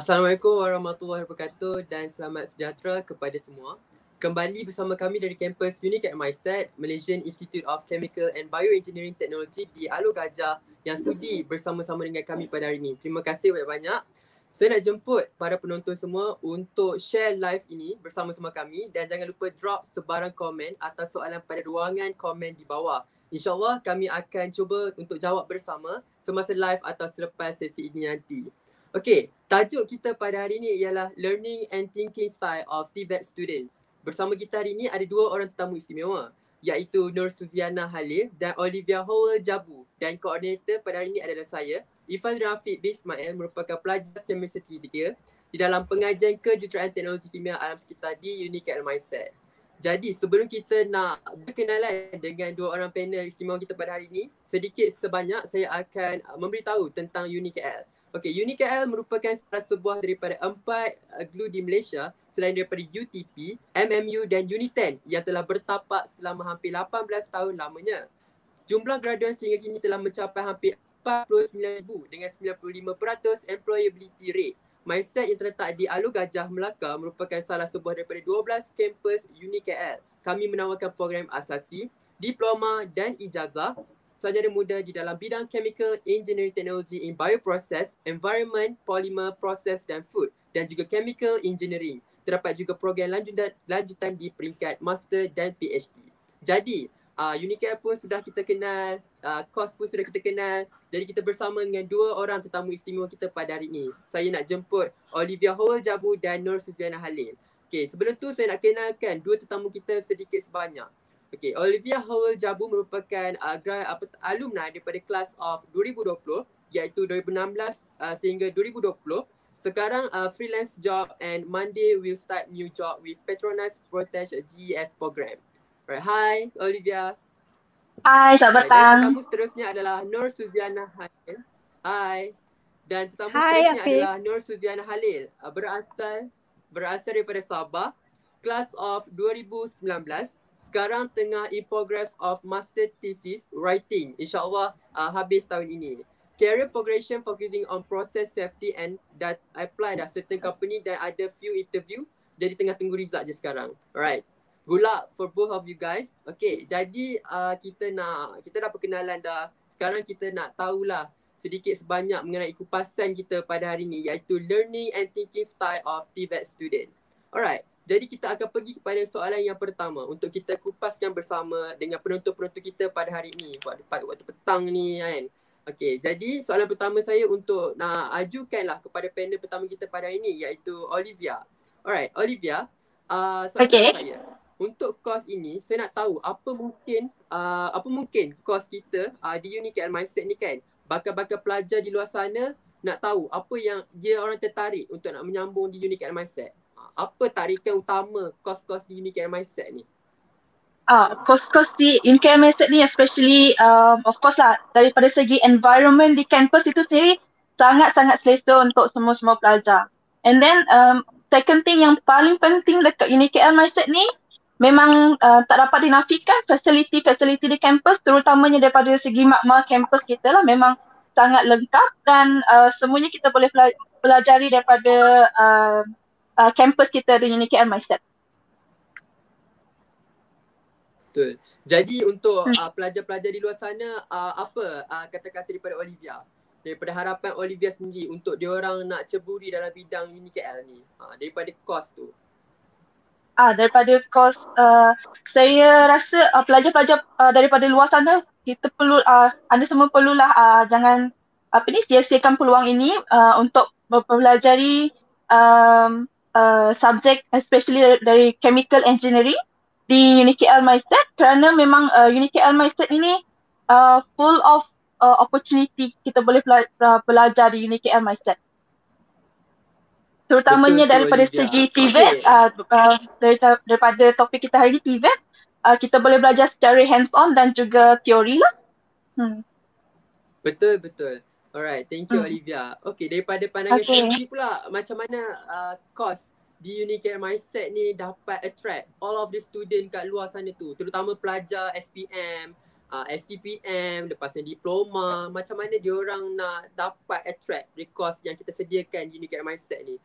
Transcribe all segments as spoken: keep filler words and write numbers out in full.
Assalamualaikum warahmatullahi wabarakatuh dan selamat sejahtera kepada semua. Kembali bersama kami dari kampus UNICAD MySet, Malaysian Institute of Chemical and Bioengineering Technology di Alor Gajah yang sudi bersama-sama dengan kami pada hari ini. Terima kasih banyak-banyak. Saya nak jemput para penonton semua untuk share live ini bersama-sama kami dan jangan lupa drop sebarang komen atau soalan pada ruangan komen di bawah. InsyaAllah kami akan cuba untuk jawab bersama semasa live atau selepas sesi ini nanti. Okey, tajuk kita pada hari ini ialah Learning and Thinking Style of T V E T Students. Bersama kita hari ini ada dua orang tetamu istimewa, iaitu Nur Suziana Halil dan Olivia Howell Jabu. Dan koordinator pada hari ini adalah saya, Ifan Rafiq bin Ismail, merupakan pelajar semester tiga di dalam pengajian kejuruteraan teknologi kimia alam sekitar di UNICAD MySet. Jadi sebelum kita nak berkenalan dengan dua orang panel istimewa kita pada hari ini, sedikit sebanyak saya akan memberitahu tentang UNICAD. Okey, UNICAD merupakan salah sebuah daripada empat uh, G L U di Malaysia selain daripada U T P, M M U dan UNITEN yang telah bertapak selama hampir lapan belas tahun lamanya. Jumlah graduan sehingga kini telah mencapai hampir empat puluh sembilan ribu dengan sembilan puluh lima peratus employability rate. MySet yang terletak di Alor Gajah, Melaka merupakan salah sebuah daripada dua belas kampus UNICAD. Kami menawarkan program asasi, diploma dan ijazah sarjana muda di dalam bidang Chemical Engineering Technology in Bioprocess, Environment, Polymer, Process dan Food dan juga Chemical Engineering. Terdapat juga program lanjutan, lanjutan di peringkat Master dan P H D. Jadi, uh, UNICAD pun sudah kita kenal, uh, course pun sudah kita kenal. Jadi kita bersama dengan dua orang tetamu istimewa kita pada hari ini. Saya nak jemput Olivia Howell Jabu dan Nur Suziana Halil. Okay, sebelum tu saya nak kenalkan dua tetamu kita sedikit sebanyak. Okay, Olivia Howell Jabu merupakan uh, grad, apa, alumni daripada kelas of dua ribu dua puluh iaitu dua ribu enam belas uh, sehingga dua ribu dua puluh. Sekarang uh, freelance job and Monday will start new job with Petronas Protege G E S program. Alright, hi Olivia. Hai, selamat petang. Dan tetamu seterusnya adalah Nur Suziana Halil. Hai. Dan tetamu Hai, seterusnya Hafiz. adalah Nur Suziana Halil. Uh, berasal berasal daripada Sabah, class of dua ribu sembilan belas. Sekarang tengah in progress of master thesis writing. InsyaAllah uh, habis tahun ini. Career progression focusing on process safety and that apply dah certain company dan ada few interview. Jadi tengah tunggu result je sekarang. Alright. Good luck for both of you guys. Okay, jadi uh, kita nak, kita dah perkenalan dah. Sekarang kita nak tahulah sedikit sebanyak mengenai kupasan kita pada hari ini iaitu Learning and Thinking Style of T V E T Student. Alright. Jadi kita akan pergi kepada soalan yang pertama untuk kita kupaskan bersama dengan penonton-penonton kita pada hari ini, waktu, waktu petang ni kan. Okey, jadi soalan pertama saya untuk nak ajukanlah kepada panel pertama kita pada hari ini iaitu Olivia. Alright, Olivia, uh, soalan Okay. saya. Untuk kos ini, saya nak tahu apa mungkin uh, apa mungkin kos kita uh, di UNICAD MySet ni kan, bakal-bakal pelajar di luar sana nak tahu apa yang dia orang tertarik untuk nak menyambung di UNICAD MySet. Apa tarikan utama kos-kos di UNICAD MySet ni? Ah, kos-kos di UNICAD MySet ni especially um, of course lah daripada segi environment di kampus itu sendiri sangat-sangat selesa untuk semua-semua pelajar. And then um, second thing yang paling penting dekat UNICAD MySet ni memang uh, tak dapat dinafikan fasiliti-fasiliti di kampus terutamanya daripada segi makmal kampus kita lah memang sangat lengkap dan uh, semuanya kita boleh pelajari daripada uh, Uh, kampus kita di UNICAD MySet. Betul. Jadi untuk hmm. uh, pelajar-pelajar di luar sana, uh, apa uh, kata-kata daripada Olivia? Daripada harapan Olivia sendiri untuk diorang nak ceburi dalam bidang UNICAD ni, uh, daripada kos tu. Ah, daripada kos, uh, saya rasa uh, pelajar-pelajar uh, daripada luar sana, kita perlu, uh, anda semua perlulah uh, jangan apa ni, sia-siakan peluang ini uh, untuk mempelajari um, Uh, subjek especially dari, dari chemical engineering di UNICAD MySet kerana memang uh, UNICAD MySet ini uh, full of uh, opportunity kita boleh bela- uh, belajar di UNICAD MySet. Terutamanya betul, daripada Olivia. Segi T V E T, okay. uh, uh, dari, daripada topik kita hari ini T V E T, uh, kita boleh belajar secara hands-on dan juga teori lah. Hmm. Betul, betul. Alright, thank you hmm. Olivia. Okay, daripada pandangan okay. Shelby pula, macam mana uh, course di UNICAD MySet ni dapat attract all of the student kat luar sana tu, terutama pelajar S P M, uh, S T P M, lepasnya diploma, macam mana diorang nak dapat attract the course yang kita sediakan di Unique Mindset ni?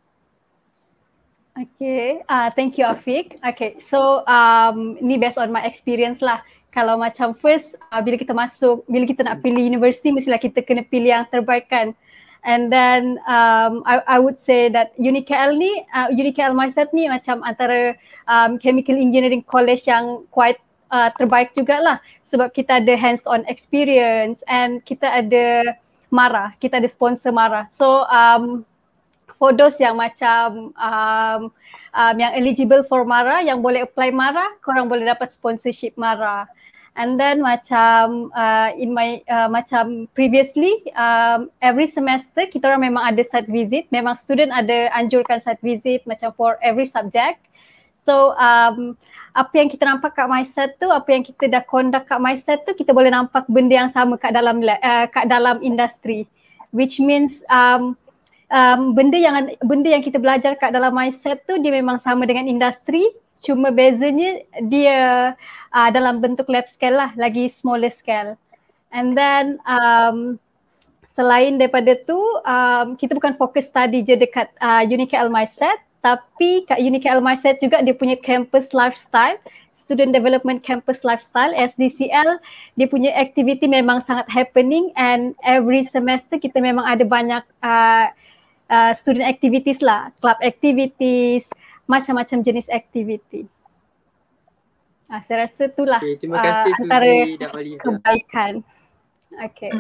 Okay, uh, thank you Afiq. Okay, so um, ni based on my experience lah. Kalau macam first, uh, bila kita masuk, bila kita nak pilih universiti, mestilah kita kena pilih yang terbaik kan. And then um, I, I would say that Unique K L ni, uh, Unique K L Mindset ni macam antara um, chemical engineering college yang quite uh, terbaik jugalah. Sebab kita ada hands-on experience and kita ada MARA, kita ada sponsor MARA. So um, for those yang macam um, um, yang eligible for MARA, yang boleh apply MARA, korang boleh dapat sponsorship MARA. And then macam uh, in my uh, macam previously um, every semester kita orang memang ada site visit, memang student ada anjurkan site visit macam for every subject. So um, apa yang kita nampak kat Mindset tu, apa yang kita dah conduct kat Mindset tu, kita boleh nampak benda yang sama kat dalam uh, kat dalam industri, which means um, Um, benda yang benda yang kita belajar kat dalam Mindset tu dia memang sama dengan industri, cuma bezanya dia uh, dalam bentuk lab scale lah, lagi smaller scale. And then um, selain daripada tu um, kita bukan fokus study je dekat uh, Unique K L Mindset, tapi kat Unique K L Mindset juga dia punya campus lifestyle, Student Development Campus Lifestyle S D C L, dia punya activity memang sangat happening and every semester kita memang ada banyak uh, Uh, student activities lah, club activities, macam-macam jenis activity. Uh, saya rasa itulah okay, terima kasih, uh, antara Suzy dan Olivia. Kebaikan. Okay.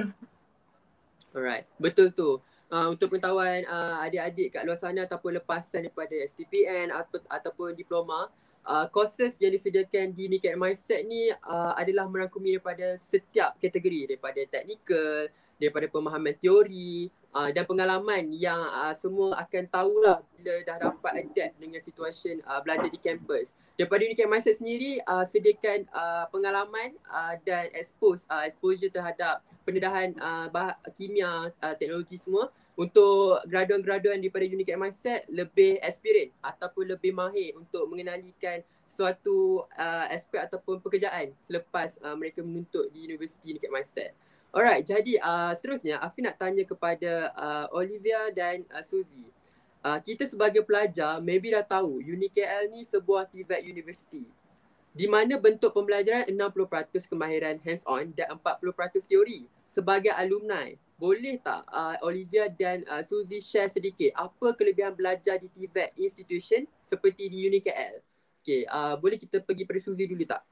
Alright, betul tu. Uh, untuk pengetahuan uh, adik-adik kat luar sana ataupun lepasan daripada S T P N atau, ataupun diploma, uh, courses yang disediakan di Unique Mindset ni uh, adalah merangkumi daripada setiap kategori, daripada technical, daripada pemahaman teori, Uh, dan pengalaman yang uh, semua akan tahulah bila dah dapat adapt dengan situasi uh, belajar di kampus. Daripada Unique Mindset sendiri uh, sediakan uh, pengalaman uh, dan expose uh, exposure terhadap pendedahan uh, bah- kimia, uh, teknologi semua untuk graduan-graduan daripada Unique Mindset lebih experience ataupun lebih mahir untuk mengenalikan suatu uh, aspek ataupun pekerjaan selepas uh, mereka menuntut di Universiti Unique Mindset. Alright, jadi uh, seterusnya Afi nak tanya kepada uh, Olivia dan uh, Suzy. Uh, kita sebagai pelajar maybe dah tahu Unique K L ni sebuah T V E T University di mana bentuk pembelajaran enam puluh peratus kemahiran hands-on dan empat puluh peratus teori. Sebagai alumni, boleh tak uh, Olivia dan uh, Suzy share sedikit apa kelebihan belajar di T V E T Institution seperti di Unique K L? Okay, uh, boleh kita pergi pada Suzy dulu tak?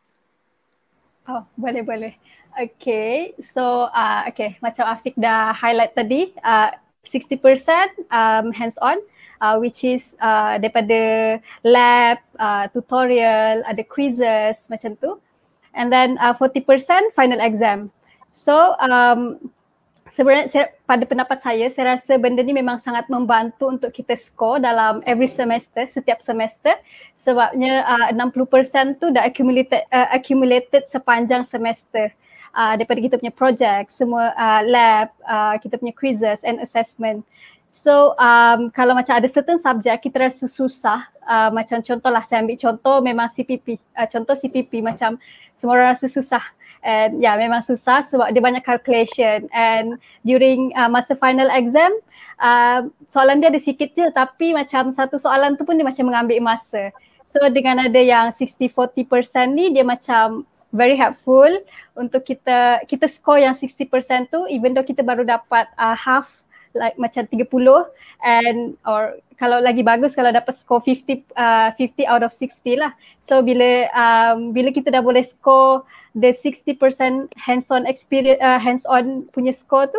Oh, boleh boleh. Okay, so uh, okay, macam Afiq dah highlight tadi, uh, sixty percent um, hands-on, uh, which is uh, daripada lab, uh, tutorial, ada quizzes macam tu. And then uh, forty percent final exam. So um, sebenarnya saya, pada pendapat saya, saya rasa benda ni memang sangat membantu untuk kita score dalam every semester, setiap semester. Sebabnya uh, enam puluh persen tu dah accumulated, uh, accumulated sepanjang semester. Uh, daripada kita punya project, semua uh, lab, uh, kita punya quizzes and assessment. So um, kalau macam ada certain subject kita rasa susah, uh, macam contohlah saya ambil contoh memang C P P, uh, contoh C P P macam semua orang rasa susah. And ya yeah, memang susah sebab dia banyak calculation and during uh, masa final exam uh, soalan dia ada sikit je tapi macam satu soalan tu pun dia macam mengambil masa. So dengan ada yang sixty forty percent ni dia macam very helpful untuk kita kita score yang sixty percent tu even though kita baru dapat uh, half like macam tiga puluh and or kalau lagi bagus kalau dapat score fifty uh, fifty out of sixty lah. So bila um, bila kita dah boleh score the sixty percent hands-on experience uh, hands-on punya score tu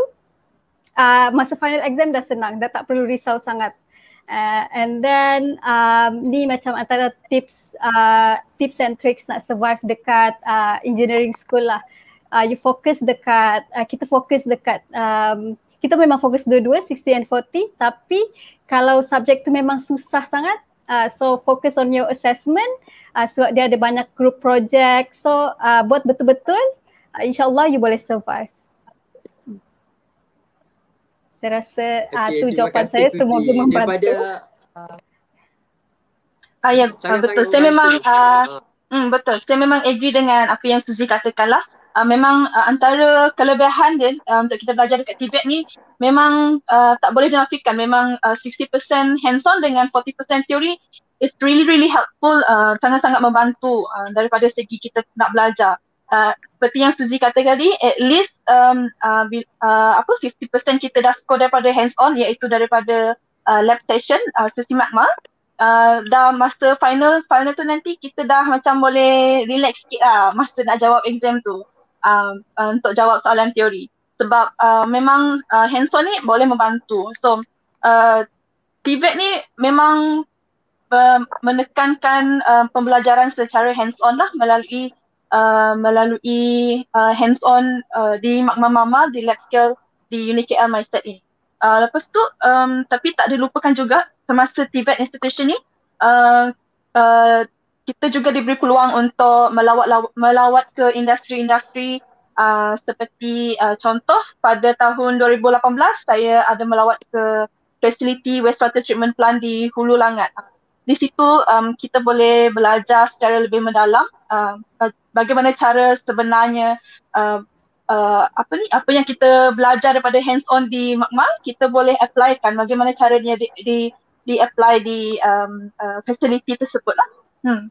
uh, masa final exam dah senang, dah tak perlu risau sangat. Uh, and then um, ni macam antara tips uh, tips and tricks nak survive dekat uh, engineering school lah. Uh, you fokus dekat uh, kita fokus dekat um, kita memang fokus dua-dua sixty and forty tapi kalau subjek tu memang susah sangat uh, so focus on your assessment uh, sebab dia ada banyak group project so uh, buat betul-betul uh, insyaAllah you boleh survive. Hmm. Saya rasa uh, okay, tu jawapan saya Suzy. Semoga membantu. Daripada uh, ah, ya, betul. Saya memang uh, hmm, betul. Saya memang agree dengan apa yang Suzy katakan lah. uh, memang uh, antara kelebihan dia uh, untuk kita belajar dekat T V E T ni memang uh, tak boleh dinafikan. Memang uh, sixty percent hands-on dengan forty percent theory is really really helpful, uh, sangat-sangat membantu uh, daripada segi kita nak belajar. Uh, seperti yang Suzy kata tadi, at least um, uh, uh, apa fifty percent kita dah score daripada hands-on, iaitu daripada uh, lab session, uh, sesi makmal. Uh, dah masa final final tu nanti kita dah macam boleh relax sikit lah masa nak jawab exam tu, uh, uh, untuk jawab soalan teori. Sebab uh, memang uh, hands-on ni boleh membantu. So uh, T V E T ni memang uh, menekankan uh, pembelajaran secara hands-on lah melalui uh, melalui uh, hands-on uh, di makmal mama di lab scale di Uni K L MyStat ni. Uh, lepas tu um, tapi tak dilupakan juga semasa T V E T institution ni uh, uh, kita juga diberi peluang untuk melawat melawat ke industri-industri, uh, seperti uh, contoh pada tahun dua ribu lapan belas saya ada melawat ke facility wastewater treatment plant di Hulu Langat. Di situ um, kita boleh belajar secara lebih mendalam uh, bagaimana cara sebenarnya uh, Uh, apa ni apa yang kita belajar daripada hands on di makmal kita boleh apply kan bagaimana caranya di di, di apply di um, uh, facility tersebut lah. Hmm.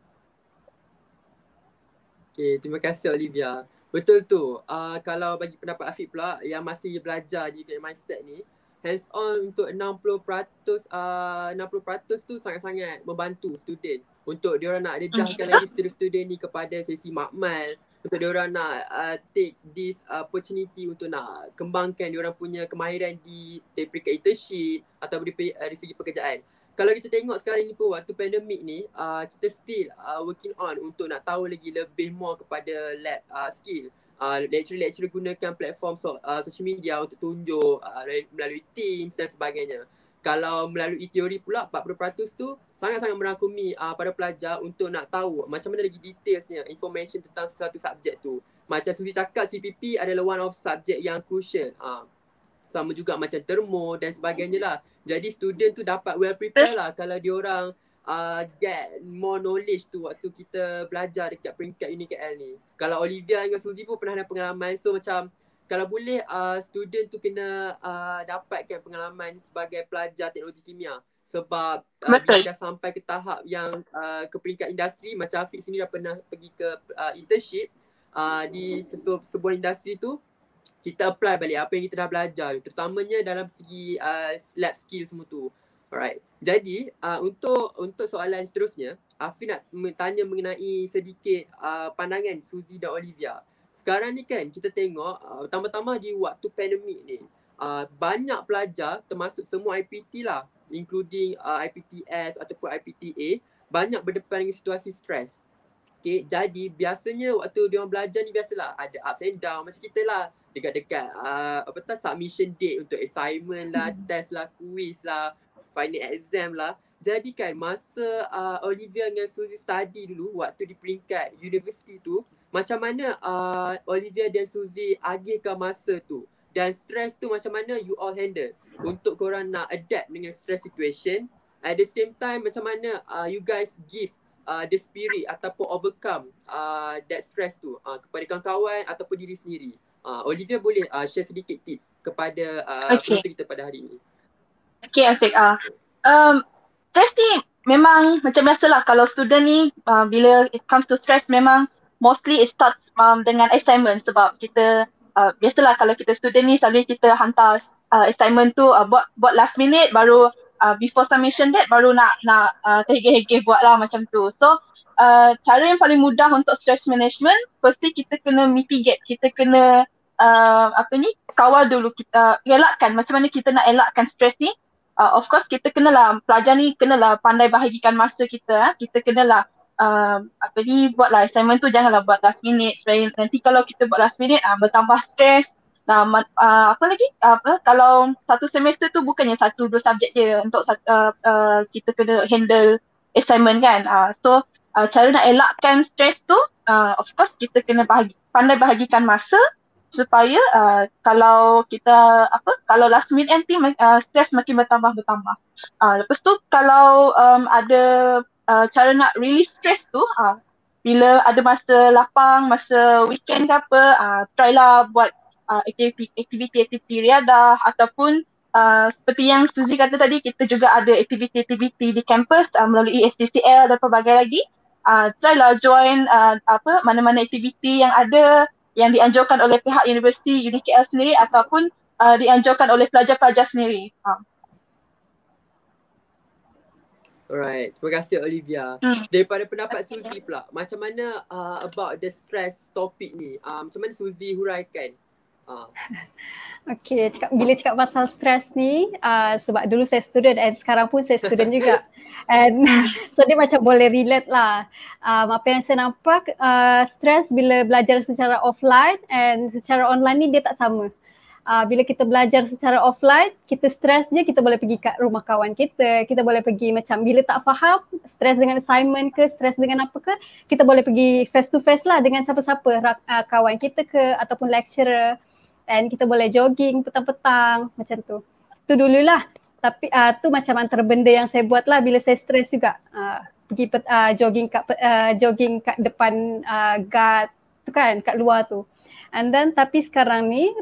Okay, terima kasih Olivia. Betul tu. Uh, kalau bagi pendapat Afiq pula yang masih belajar di MyStat ni, hands on untuk enam puluh peratus uh, enam puluh peratus tu sangat-sangat membantu student untuk diorang nak dedahkan lagi student-student ni kepada sesi makmal, untuk diorang nak uh, take this uh, opportunity untuk nak kembangkan diorang punya kemahiran di peringkat internship atau di, uh, di segi pekerjaan. Kalau kita tengok sekarang ni pun waktu pandemik ni, uh, kita still uh, working on untuk nak tahu lagi lebih more kepada lab uh, skill. Uh, lecturer-lecturer gunakan platform so, uh, social media untuk tunjuk uh, melalui Teams dan sebagainya. Kalau melalui teori pula empat puluh peratus tu sangat-sangat merangkumi uh, pada pelajar untuk nak tahu macam mana lagi detailsnya information tentang sesuatu subjek tu. Macam Suzy cakap, C P P adalah one of subjek yang crucial. Uh, sama juga macam termo dan sebagainya lah. Jadi student tu dapat well prepare lah kalau diorang uh, get more knowledge tu waktu kita belajar dekat peringkat Uni K L ni. Kalau Olivia dengan Suzy pun pernah ada pengalaman, so macam kalau boleh uh, student tu kena uh, dapatkan pengalaman sebagai pelajar teknologi kimia. Sebab uh, bila dah sampai ke tahap yang uh, ke peringkat industri, macam Afiq sini dah pernah pergi ke uh, internship uh, di sesu- sebuah industri tu, kita apply balik apa yang kita dah belajar, terutamanya dalam segi uh, lab skill semua tu. Alright. Jadi uh, untuk untuk soalan seterusnya, Afiq nak tanya mengenai sedikit uh, pandangan Suzy dan Olivia. Sekarang ni kan kita tengok uh, pertama-tama di waktu pandemik ni, uh, banyak pelajar termasuk semua I P T lah, including uh, I P T S ataupun I P T A, banyak berdepan dengan situasi stres. Okay, jadi biasanya waktu dia orang belajar ni biasalah ada ups and down macam kita lah, dekat-dekat uh, apa tu submission date untuk assignment lah, test lah, quiz lah, final exam lah. Jadi kan masa uh, Olivia dengan Suzy study dulu waktu di peringkat universiti tu, macam mana uh, Olivia dan Suzy agihkan masa tu, dan stress tu macam mana you all handle untuk korang nak adapt dengan stress situation, at the same time macam mana uh, you guys give uh, the spirit ataupun overcome uh, that stress tu uh, kepada kawan-kawan ataupun diri sendiri. uh, Olivia boleh uh, share sedikit tips kepada uh, okay. penonton kita pada hari ini. Okay Afiq, uh, um, stress ni memang macam biasalah kalau student ni uh, bila it comes to stress memang mostly it starts um, dengan assignment. Sebab kita uh, biasalah kalau kita student ni selalu kita hantar uh, assignment tu uh, buat buat last minute, baru uh, before submission date baru nak nak uh, terhegeh-hegeh buat lah macam tu. So uh, cara yang paling mudah untuk stress management, firstly kita kena mitigate, kita kena uh, apa ni kawal dulu, kita elakkan macam mana kita nak elakkan stress ni. Uh, of course kita kenalah, pelajar ni kenalah pandai bahagikan masa kita. Eh. Kita kenalah Uh, apa ni buatlah assignment tu janganlah buat last minute, supaya nanti kalau kita buat last minute uh, bertambah stres. Nah, uh, apa lagi apa kalau satu semester tu bukannya satu dua subjek je untuk uh, uh, kita kena handle assignment kan. Uh, so uh, cara nak elakkan stres tu uh, of course kita kena bahagi, pandai bahagikan masa supaya uh, kalau kita apa kalau last minute nanti uh, stres makin bertambah bertambah. Uh, lepas tu kalau um, ada Uh, cara nak release stress tu, uh, bila ada masa lapang, masa weekend ke apa, uh, try lah buat uh, aktiviti aktiviti riadah ataupun uh, seperti yang Suzy kata tadi, kita juga ada aktiviti-aktiviti di kampus uh, melalui S T C L dan pelbagai lagi. Uh, try lah join uh, apa mana-mana aktiviti yang ada yang dianjurkan oleh pihak Universiti U N I K L sendiri ataupun uh, dianjurkan oleh pelajar-pelajar sendiri. Uh. Alright, terima kasih Olivia. Hmm. Daripada pendapat Suzy pula, macam mana uh, about the stress topik ni? Uh, macam mana Suzy huraikan? Uh. Okay, cakap, bila cakap pasal stress ni, uh, sebab dulu saya student and sekarang pun saya student juga. And so dia macam boleh relate lah. Um, apa yang saya nampak, uh, stress bila belajar secara offline and secara online ni dia tak sama. Uh, bila kita belajar secara offline, kita stres je, kita boleh pergi kat rumah kawan kita, kita boleh pergi macam bila tak faham, stres dengan assignment ke, stres dengan apa ke, kita boleh pergi face to face lah dengan siapa-siapa, uh, kawan kita ke ataupun lecturer, and kita boleh jogging petang-petang macam tu. Tu dululah. Tapi uh, tu macam antara benda yang saya buat lah bila saya stres juga. Uh, pergi uh, jogging kat uh, jogging kat depan uh, guard tu kan, kat luar tu. And then tapi sekarang ni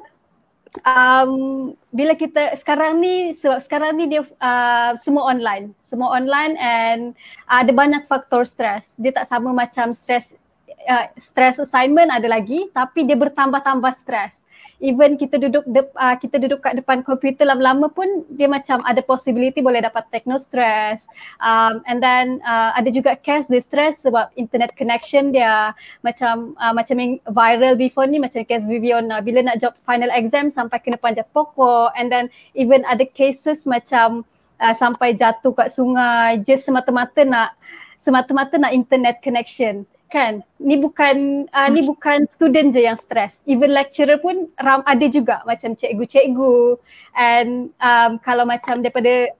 Um, bila kita sekarang ni sebab sekarang ni dia uh, semua online, semua online and uh, ada banyak faktor stres. Dia tak sama macam stres uh, stres assignment ada lagi, tapi dia bertambah-tambah stres. Even kita duduk de- uh, kita duduk kat depan komputer lama-lama pun dia macam ada possibility boleh dapat techno stress. Um, and then uh, ada juga case dia stress sebab internet connection dia macam uh, macam yang viral before ni macam case Viviana bila nak job final exam sampai kena panjat pokok, and then even ada cases macam uh, sampai jatuh kat sungai just semata-mata nak semata-mata nak internet connection. Kan, ni bukan uh, ni bukan student je yang stres, even lecturer pun ram ada juga macam cikgu-cikgu, and um, kalau macam daripada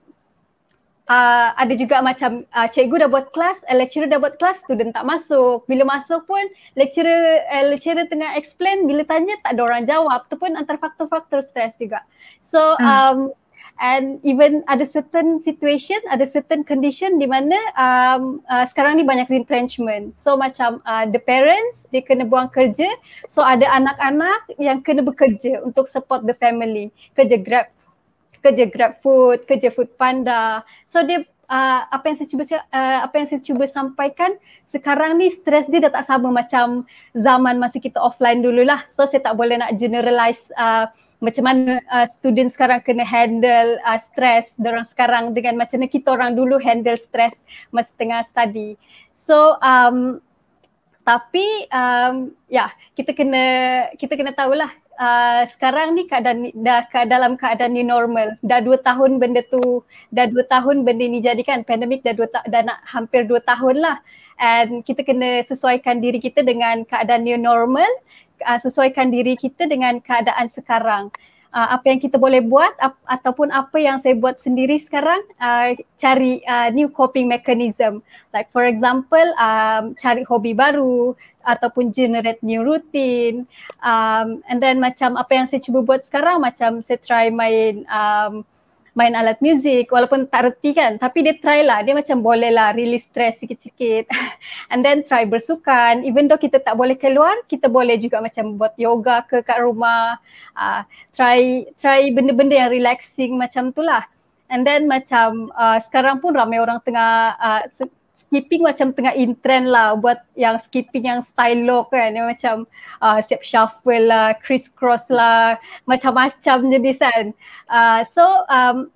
uh, ada juga macam uh, cikgu dah buat kelas, uh, lecturer dah buat kelas, student tak masuk, bila masuk pun lecturer uh, lecturer tengah explain, bila tanya tak ada orang jawab, tu pun antara faktor-faktor stres juga. So um, and even ada certain situation, ada certain condition di mana um, uh, sekarang ni banyak retrenchment. So macam uh, the parents, dia kena buang kerja. So ada anak-anak yang kena bekerja untuk support the family. Kerja Grab, kerja Grab Food, kerja Food Panda. So dia uh, apa yang saya cuba uh, apa yang saya cuba sampaikan, sekarang ni stres dia dah tak sama macam zaman masa kita offline dululah. So saya tak boleh nak generalize uh, macam mana uh, student sekarang kena handle uh, stres dorang sekarang dengan macam mana kita orang dulu handle stres masa tengah study. So um, tapi um, ya kita kena kita kena tahulah uh, sekarang ni keadaan dah ke, dalam keadaan new normal. Dah dua tahun benda tu, dah dua tahun benda ni jadi kan, pandemik dah dua ta- dah nak hampir dua tahun lah. And kita kena sesuaikan diri kita dengan keadaan new normal. Uh, sesuaikan diri kita dengan keadaan sekarang. Uh, apa yang kita boleh buat ap- ataupun apa yang saya buat sendiri sekarang, uh, cari uh, new coping mechanism. Like for example, um, cari hobi baru ataupun generate new routine. Um, and then macam apa yang saya cuba buat sekarang, macam saya try main um, main alat muzik walaupun tak reti kan, tapi dia try lah, dia macam boleh lah release stress sikit-sikit. And then try bersukan, even though kita tak boleh keluar, kita boleh juga macam buat yoga ke kat rumah, uh, try try benda-benda yang relaxing macam tu lah. And then macam uh, sekarang pun ramai orang tengah uh, skipping macam tengah in trend lah, buat yang skipping yang style low kan, yang macam uh, siap shuffle lah, crisscross lah, macam-macam jenis kan. Uh, so um,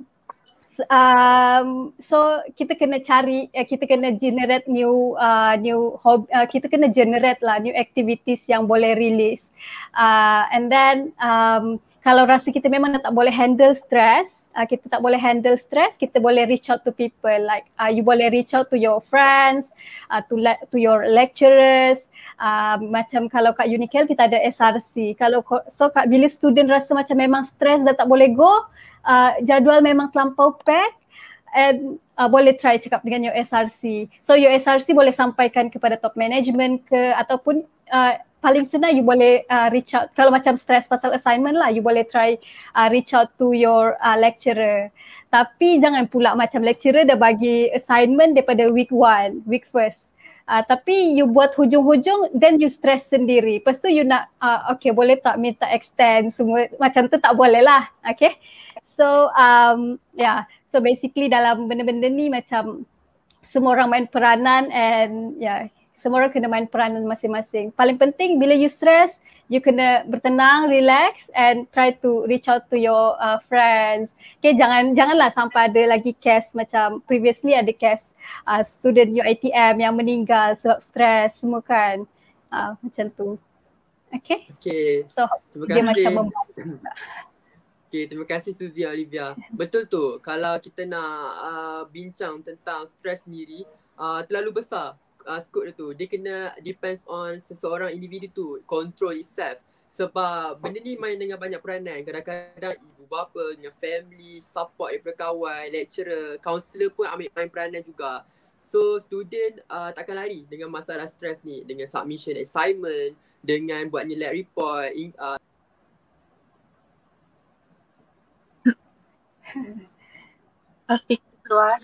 um, so kita kena cari, uh, kita kena generate new uh, new hobby, uh, kita kena generate lah new activities yang boleh release. Uh, and then um, kalau rasa kita memang tak boleh handle stress, uh, kita tak boleh handle stress, kita boleh reach out to people. Like uh, you boleh reach out to your friends, uh, to le- to your lecturers. Uh, macam kalau kat U N I K L kita ada S R C. Kalau so kat bila student rasa macam memang stress dah tak boleh go, uh, jadual memang terlampau pack, and uh, boleh try cakap dengan your S R C. So your S R C boleh sampaikan kepada top management ke, ataupun uh, paling senang you boleh uh, reach out, kalau macam stress pasal assignment lah, you boleh try uh, reach out to your uh, lecturer. Tapi jangan pula macam lecturer dah bagi assignment daripada week one, week first. Uh, tapi you buat hujung-hujung, then you stress sendiri. Lepas tu you nak, uh, okay boleh tak minta extend semua, macam tu tak boleh lah. Okay. So, um, yeah. So basically dalam benda-benda ni macam semua orang main peranan and yeah, semua orang kena main peranan masing-masing. Paling penting bila you stress, you kena bertenang, relax and try to reach out to your uh, friends. Okay, jangan janganlah sampai ada lagi case macam previously ada case uh, student U I T M yang meninggal sebab stres semua kan. Uh, macam tu. Okay. Okay. So, terima dia kasih. macam membantu. Okay, terima kasih Suzy Olivia. Betul tu, kalau kita nak uh, bincang tentang stres sendiri, uh, terlalu besar. Uh, skop dia tu, dia kena depends on seseorang individu tu control itself. Sebab benda ni main dengan banyak peranan. Kadang-kadang ibu bapa dengan family, support daripada kawan, lecturer, counselor pun ambil main peranan juga. So student uh, takkan lari dengan masalah stres ni, dengan submission assignment, dengan buatnya lab report, in, uh, Afiq keluar.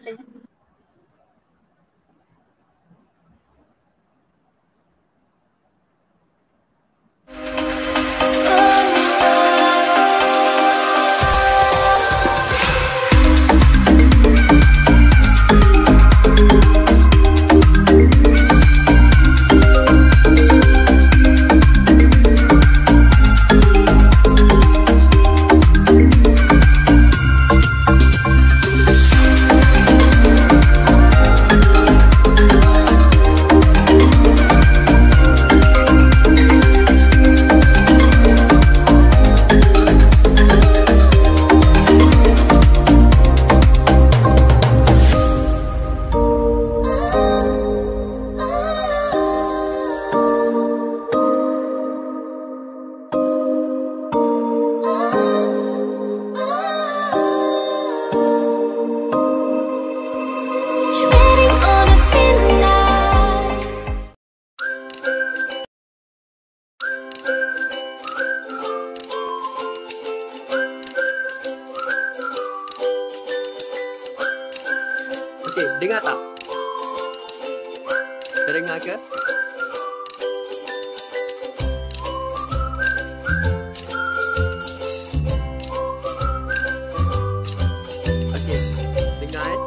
Okay, dengar tak? Terdengar ke? Okay, dengar eh?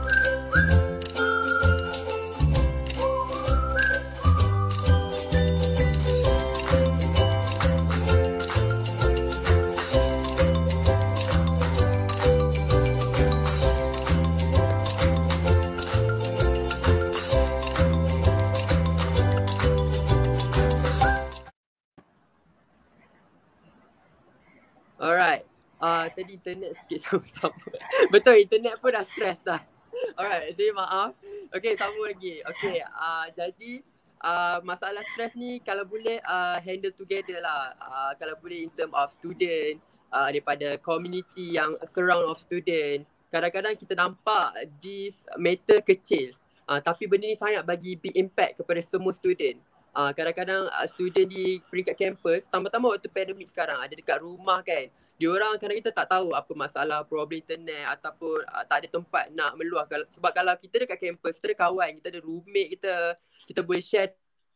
Alright. Uh, tadi internet sikit sama-sama. Betul, internet pun dah stress dah. Alright, jadi maaf. Okay, sambung lagi. Okay, uh, jadi uh, masalah stress ni kalau boleh uh, handle together lah. Uh, kalau boleh in term of student, uh, daripada community yang surround of student. Kadang-kadang kita nampak this matter kecil. Uh, tapi benda ni sangat bagi big impact kepada semua student. Uh, kadang-kadang uh, student di peringkat kampus, tambah-tambah waktu pandemik sekarang ada dekat rumah kan. Diorang kadang kita tak tahu apa masalah problem internet ataupun uh, tak ada tempat nak meluah. Sebab kalau kita dekat kampus, kita ada kawan, kita ada roommate kita, kita boleh share.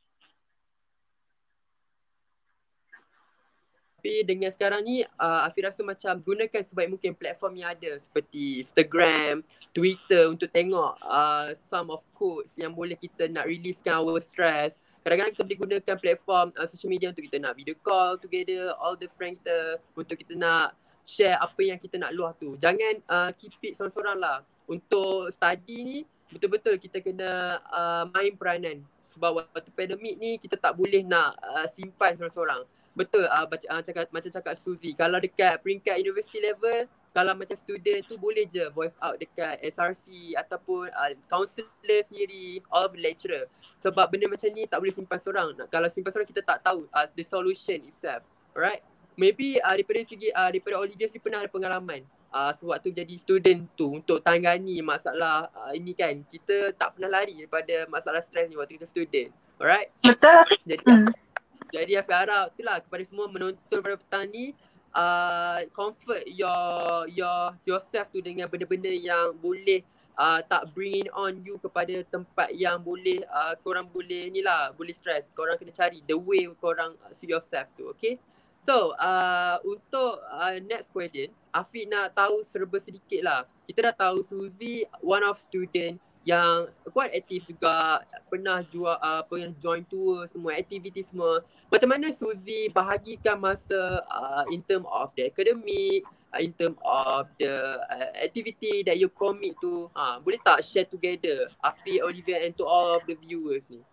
Tapi dengan sekarang ni, uh, Afiq rasa macam gunakan sebaik mungkin platform yang ada seperti Instagram, Twitter untuk tengok uh, some of quotes yang boleh kita nak releasekan our stress. Kadang-kadang kita boleh gunakan platform uh, social media untuk kita nak video call together, all the friends kita, untuk kita nak share apa yang kita nak luah tu. Jangan uh, keep it sorang-sorang lah. Untuk study ni, betul-betul kita kena uh, main peranan. Sebab waktu pandemik ni, kita tak boleh nak uh, simpan sorang-sorang. Betul, uh, baca, uh, cakap, macam cakap Suzy, kalau dekat peringkat university level, kalau macam student tu boleh je voice out dekat S R C ataupun uh, counselor sendiri, all of the lecturer. Sebab benda macam ni tak boleh simpan seorang. Kalau simpan seorang kita tak tahu uh, the solution itself. Alright? Maybe uh, daripada segi, uh, daripada Olivia sendiri pernah ada pengalaman uh, sewaktu jadi student tu untuk tangani masalah uh, ini kan. Kita tak pernah lari daripada masalah stres ni waktu kita student. Alright? Betul. Jadi, Hmm. jadi Afiq harap itulah kepada semua menonton pada petang ni, uh, comfort your your yourself tu dengan benda-benda yang boleh uh, tak bring on you kepada tempat yang boleh uh, korang boleh ni lah, boleh stress. Korang kena cari the way korang suit yourself tu, okay? So, uh, untuk uh, next question, Afiq nak tahu serba sedikit lah. Kita dah tahu Suzy one of student yang quite aktif juga, pernah jual, uh, pernah join tour, semua aktiviti semua. Macam mana Suzy bahagikan masa uh, in term of the academic, uh, in term of the uh, activity that you commit to? Uh, boleh tak share together, Afiq, Olivia and to all of the viewers ni?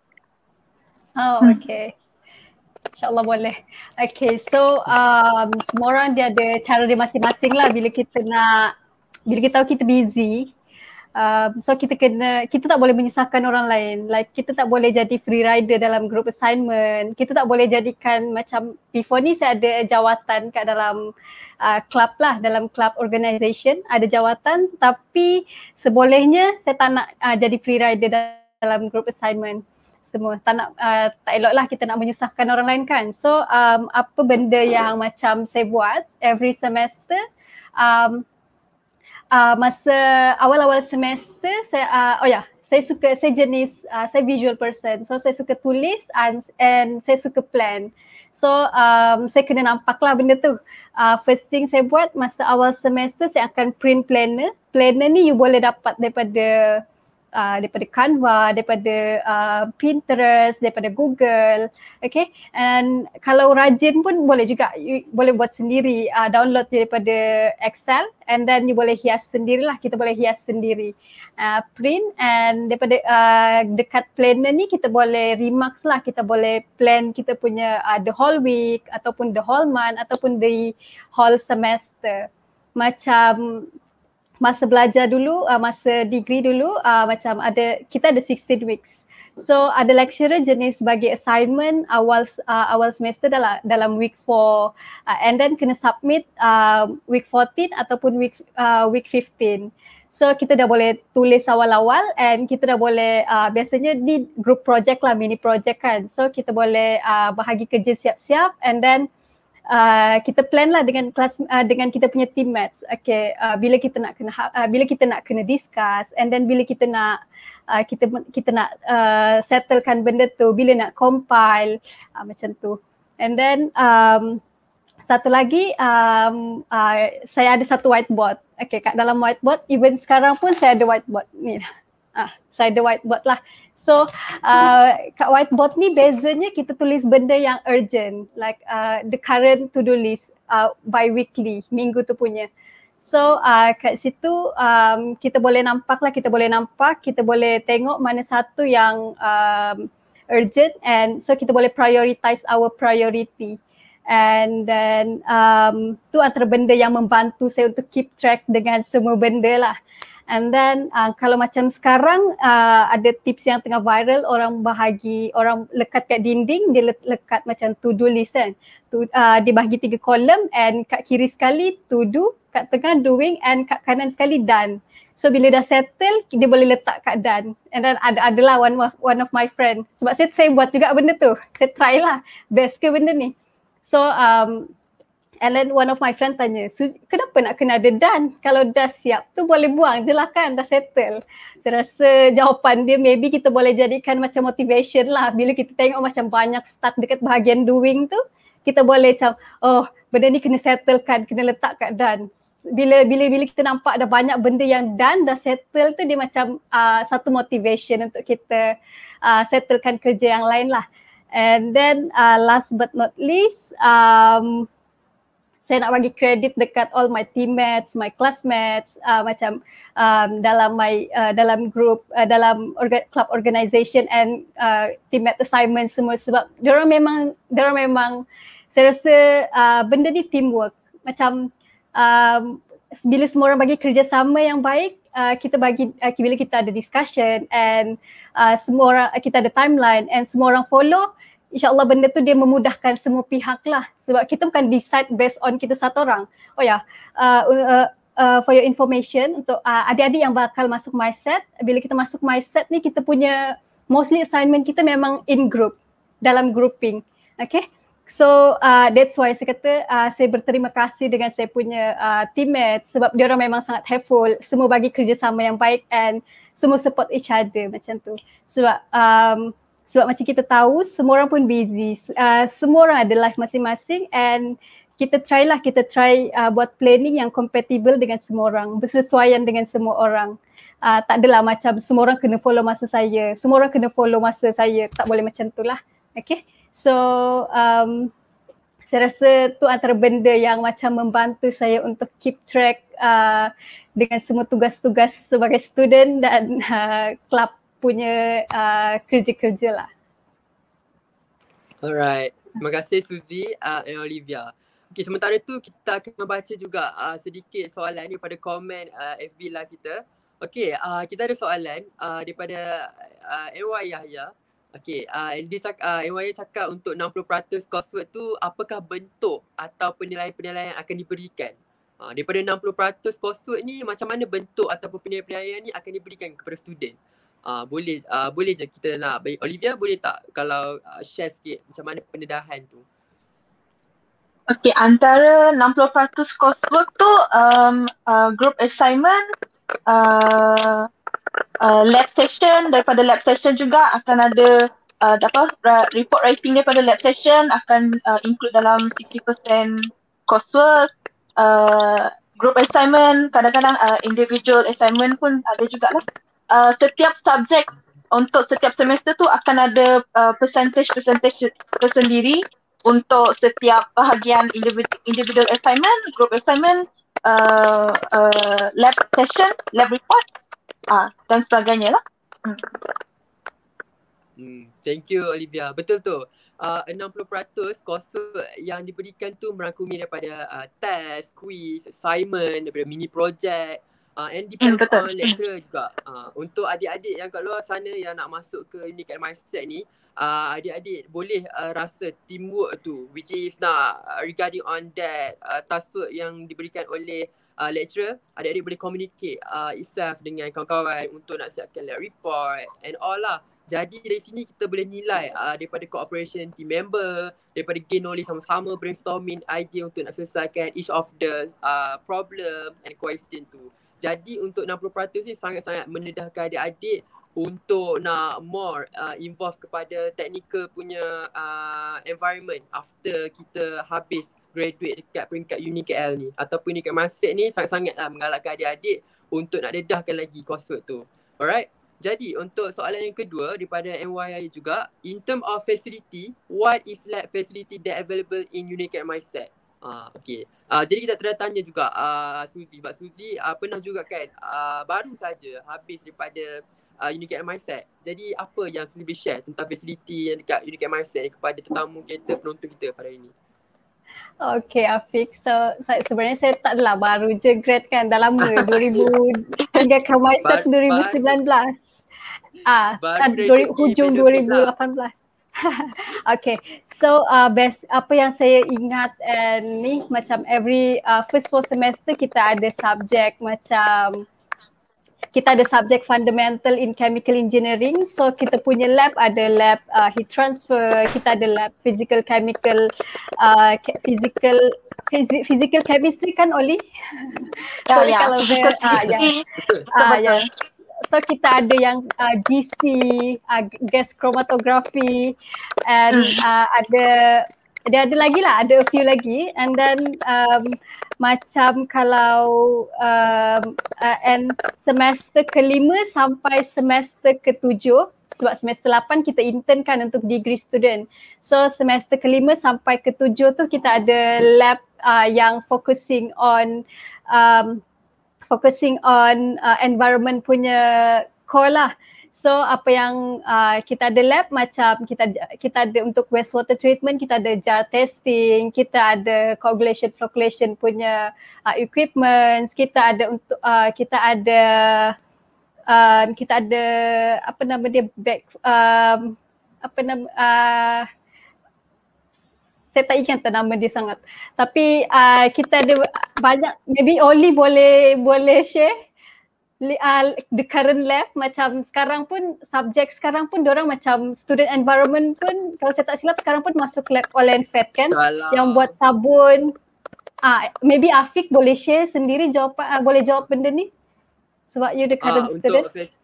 Oh, okay. InsyaAllah boleh. Okay, so um, semua orang dia ada cara dia masing-masing lah bila kita nak, bila kita tahu kita busy. Um, so kita kena, kita tak boleh menyusahkan orang lain. Like kita tak boleh jadi free rider dalam group assignment. Kita tak boleh jadikan macam, before ni saya ada jawatan kat dalam uh, club lah, dalam club organisation ada jawatan, tapi sebolehnya saya tak nak uh, jadi free rider dalam group assignment semua. Tak nak, uh, tak elok lah kita nak menyusahkan orang lain kan. So um, apa benda yang macam saya buat every semester, um, Uh, masa awal-awal semester saya uh, oh ya yeah, saya suka, saya jenis uh, saya visual person, so saya suka tulis and, and saya suka plan. So um, saya kena nampak lah benda tu. Uh, first thing saya buat masa awal semester, saya akan print planner. Planner ni you boleh dapat daripada Uh, daripada Canva, daripada uh, Pinterest, daripada Google, okay. And kalau rajin pun boleh juga, you boleh buat sendiri, uh, download daripada Excel and then you boleh hias sendirilah, kita boleh hias sendiri. Uh, print and daripada uh, dekat planner ni kita boleh remarks lah, kita boleh plan kita punya uh, the whole week ataupun the whole month ataupun the whole semester. Macam masa belajar dulu, uh, masa degree dulu, uh, macam ada, kita ada sixteen weeks. So ada lecturer jenis bagi assignment awal uh, awal semester dalam dalam week four, uh, and then kena submit uh, week fourteen ataupun week uh, week fifteen. So kita dah boleh tulis awal-awal and kita dah boleh, uh, biasanya di group project lah, mini project kan. So kita boleh uh, bahagi kerja siap-siap and then Uh, kita plan lah dengan kelas, uh, dengan kita punya teammates. Okay, uh, bila kita nak kena uh, bila kita nak kena discuss and then bila kita nak uh, kita kita nak uh, settlekan benda tu, bila nak compile, uh, macam tu. And then um, satu lagi, um, uh, saya ada satu whiteboard. Okay, kat dalam whiteboard, even sekarang pun saya ada whiteboard ni. Ah, saya ada whiteboard lah. So uh, kat whiteboard ni bezanya kita tulis benda yang urgent, like uh, the current to-do list uh, bi-weekly, minggu tu punya. So uh, kat situ um, kita boleh nampak lah, kita boleh nampak, kita boleh tengok mana satu yang um, urgent, and so kita boleh prioritize our priority. And then um, tu antara benda yang membantu saya untuk keep track dengan semua benda lah. And then uh, kalau macam sekarang uh, ada tips yang tengah viral, orang bahagi, orang lekat kat dinding, dia lekat macam to-do list kan. To, uh, dia bahagi tiga kolom and kat kiri sekali to do, kat tengah doing and kat kanan sekali done. So bila dah settle, dia boleh letak kat done. And then ada adalah one of, one of my friend. Sebab saya, saya buat juga benda tu. Saya try lah, best ke benda ni. So um, and then one of my friend tanya, kenapa nak kena ada done? Kalau dah siap tu boleh buang je lah kan, dah settle. Saya rasa jawapan dia maybe kita boleh jadikan macam motivation lah. Bila kita tengok macam banyak stuck dekat bahagian doing tu, kita boleh macam, oh benda ni kena settlekan, kena letak kat done. Bila bila bila kita nampak ada banyak benda yang done, dah settle tu, dia macam uh, satu motivation untuk kita uh, settlekan kerja yang lain lah. And then uh, last but not least, um, saya nak bagi kredit dekat all my teammates, my classmates, uh, macam um, dalam my uh, dalam group, uh, dalam orga, club organisation and uh, teammate assignment semua, sebab diorang memang diorang memang saya rasa uh, benda ni teamwork. Macam um, bila semua orang bagi kerjasama yang baik, uh, kita bagi uh, bila kita ada discussion and uh, semua orang, uh, kita ada timeline and semua orang follow, InsyaAllah benda tu dia memudahkan semua pihak lah. Sebab kita bukan decide based on kita satu orang. Oh ya, yeah. uh, uh, uh, for your information, untuk uh, adik-adik yang bakal masuk MySet, bila kita masuk MySet ni, kita punya mostly assignment kita memang in group, dalam grouping. Okay, So uh, that's why saya kata uh, saya berterima kasih dengan saya punya uh, teammates sebab dia orang memang sangat helpful, semua bagi kerjasama yang baik and semua support each other macam tu. Sebab um, sebab macam kita tahu semua orang pun busy, uh, semua orang ada life masing-masing and kita try lah, kita try uh, buat planning yang compatible dengan semua orang, bersesuaian dengan semua orang. Uh, tak adalah macam semua orang kena follow masa saya, semua orang kena follow masa saya, tak boleh macam tu lah. Okay. So um, saya rasa tu antara benda yang macam membantu saya untuk keep track uh, dengan semua tugas-tugas sebagai student dan uh, club punya uh, kerja-kerja lah. Alright, terima kasih Suzy uh, and Olivia. Okay, sementara tu kita akan membaca juga uh, sedikit soalan ni pada komen uh, F B live kita. Okay, uh, kita ada soalan uh, daripada uh, N Y Yahya. Okay, uh, dia cakap, uh, N Y cakap untuk enam puluh peratus coursework tu apakah bentuk atau penilaian-penilaian akan diberikan? Uh, daripada enam puluh peratus coursework ni macam mana bentuk ataupun penilaian-penilaian ni akan diberikan kepada student? Uh, boleh uh, boleh je kita nak bagi. Olivia boleh tak kalau uh, share sikit macam mana pendedahan tu? Okay, antara enam puluh peratus coursework tu um, uh, group assignment, uh, Uh, lab session, daripada lab session juga akan ada uh, apa, report writing daripada lab session akan uh, include dalam enam puluh peratus coursework. Uh, group assignment, kadang-kadang uh, individual assignment pun ada jugalah. Uh, setiap subjek untuk setiap semester tu akan ada uh, percentage-percentage tersendiri untuk setiap bahagian individual, individual assignment, group assignment, uh, uh, lab session, lab report, Ah, dan sebagainya lah. Hmm. Hmm, thank you Olivia. Betul tu. Uh, enam puluh peratus coursework yang diberikan tu merangkumi daripada uh, test, quiz, assignment, daripada mini project, uh, and depends hmm, on lecturer juga. Uh, untuk adik-adik yang kat luar sana yang nak masuk ke Unique at Mindset ni, uh, adik-adik boleh uh, rasa teamwork tu, which is nak uh, regarding on that uh, taskwork yang diberikan oleh Uh, lecturer, adik-adik boleh communicate uh, itself dengan kawan-kawan untuk nak siapkan lab report and all lah. Jadi dari sini kita boleh nilai uh, daripada cooperation team member, daripada gain knowledge sama-sama, brainstorming idea untuk nak selesaikan each of the uh, problem and question tu. Jadi untuk enam puluh peratus ni sangat-sangat mendedahkan adik-adik untuk nak more uh, involve kepada technical punya uh, environment after kita habis graduate dekat peringkat Uni K L ni ataupun Uni K Mindset ni sangat-sangatlah menggalakkan adik-adik untuk nak dedahkan lagi coursework tu. Alright. Jadi untuk soalan yang kedua daripada M Y I juga, in term of facility, what is lab facility that available in Uni K Mindset? Ah, okay. Ah, jadi kita telah tanya juga uh, Suzy. Sebab Suzy uh, pernah juga kan uh, baru saja habis daripada uh, Uni K Mindset. Jadi apa yang Suzy boleh share tentang facility yang dekat Uni K Mindset ni kepada tetamu kita, penonton kita pada hari ini? Okay Afiq, so saya, sebenarnya saya tak adalah baru je grad kan, dah lama dua ribu hingga ke Mindset dua ribu sembilan belas. Ah, hujung dua ribu lapan belas. Okay, so uh, best apa yang saya ingat and ni macam every uh, first four semester kita ada subjek macam kita ada subjek fundamental in chemical engineering. So kita punya lab ada lab uh, heat transfer, kita ada lab physical chemical, uh, physical physical chemistry kan Oli? Sorry ya, kalau saya ah ya. Ah ya. So kita ada yang uh, G C, uh, gas chromatography, and uh, ada ada ada lagi lah, ada a few lagi, and then um, macam kalau um, uh, and semester kelima sampai semester ketujuh, sebab semester lapan kita intern kan untuk degree student. So semester kelima sampai ketujuh tu kita ada lab uh, yang focusing on um, focusing on uh, environment punya core lah. So apa yang uh, kita ada lab macam kita kita ada untuk wastewater treatment, kita ada jar testing, kita ada coagulation flocculation punya uh, equipments, kita ada untuk uh, kita ada uh, kita ada apa nama dia back um, apa nama uh, saya tak ingat nama dia sangat. Tapi uh, kita ada banyak, maybe Oli boleh boleh share. uh, the current lab macam sekarang pun subjek sekarang pun diorang macam student environment pun kalau saya tak silap sekarang pun masuk lab oil and fat kan. Salah. Yang buat sabun. Ah, maybe Afiq boleh share sendiri jawapan, uh, boleh jawab benda ni sebab you the current Ah, student. untuk face,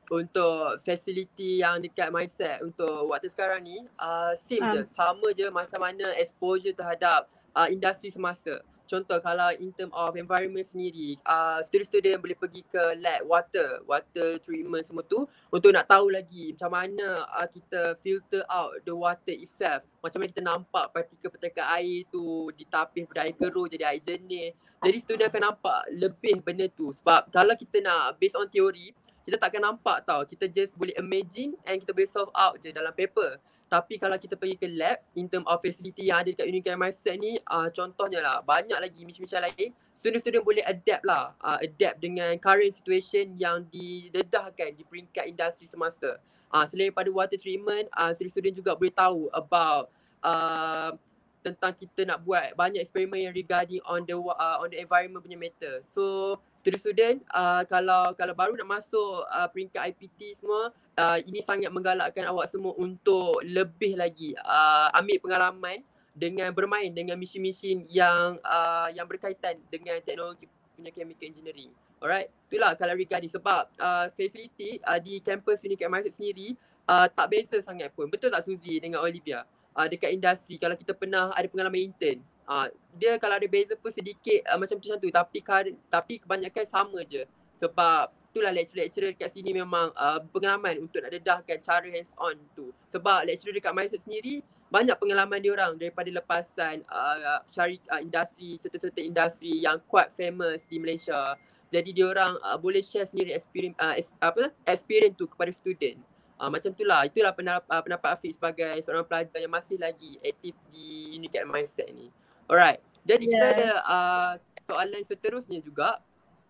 untuk facility yang dekat mindset untuk waktu sekarang ni uh, same Ah. je, sama je macam mana exposure terhadap uh, industri semasa. Contoh kalau in term of environment sendiri, uh, student-student boleh pergi ke lab water, water treatment semua tu untuk nak tahu lagi macam mana uh, kita filter out the water itself. Macam mana kita nampak partikel-partikel air tu ditapis pada air keruh jadi air jernih. Jadi student akan nampak lebih benda tu. Sebab kalau kita nak based on teori, kita takkan nampak tau. Kita just boleh imagine and kita boleh solve out je dalam paper. Tapi kalau kita pergi ke lab, in term of facility yang ada dekat Unichem Mindset ni, uh, contohnya lah, banyak lagi mission-mission lain, student-student boleh adapt lah, uh, adapt dengan current situation yang didedahkan di peringkat industri semasa. Uh, selain pada water treatment, uh, student-student juga boleh tahu about uh, tentang kita nak buat banyak eksperimen yang regarding on the uh, on the environment punya matter. So student-student uh, kalau kalau baru nak masuk uh, peringkat I P T semua, uh, ini sangat menggalakkan awak semua untuk lebih lagi uh, ambil pengalaman dengan bermain dengan mesin-mesin yang uh, yang berkaitan dengan teknologi punya chemical engineering. Alright, itulah kalau regarding sebab uh, facility uh, di kampus Unichem Mindset sendiri uh, tak beza sangat pun. Betul tak Suzy dengan Olivia? Uh, dekat industri kalau kita pernah ada pengalaman intern, uh, dia kalau ada beza pun sedikit uh, macam macam tu, tapi tapi kebanyakan sama je. Sebab itulah lecturer-lecturer dekat sini memang uh, pengalaman untuk nak dedahkan cara hands on tu. Sebab lecturer dekat Mindset sendiri banyak pengalaman dia orang daripada lepasan uh, syarikat uh, industri, serta-serta industri yang quite famous di Malaysia. Jadi dia orang uh, boleh share sendiri experience uh, es, apa experience tu kepada student. Uh, macam itulah, itulah pendapat, uh, pendapat Afiq sebagai seorang pelajar yang masih lagi aktif di Unichem Mindset ni. Alright, jadi yes. Kita ada uh, soalan seterusnya juga,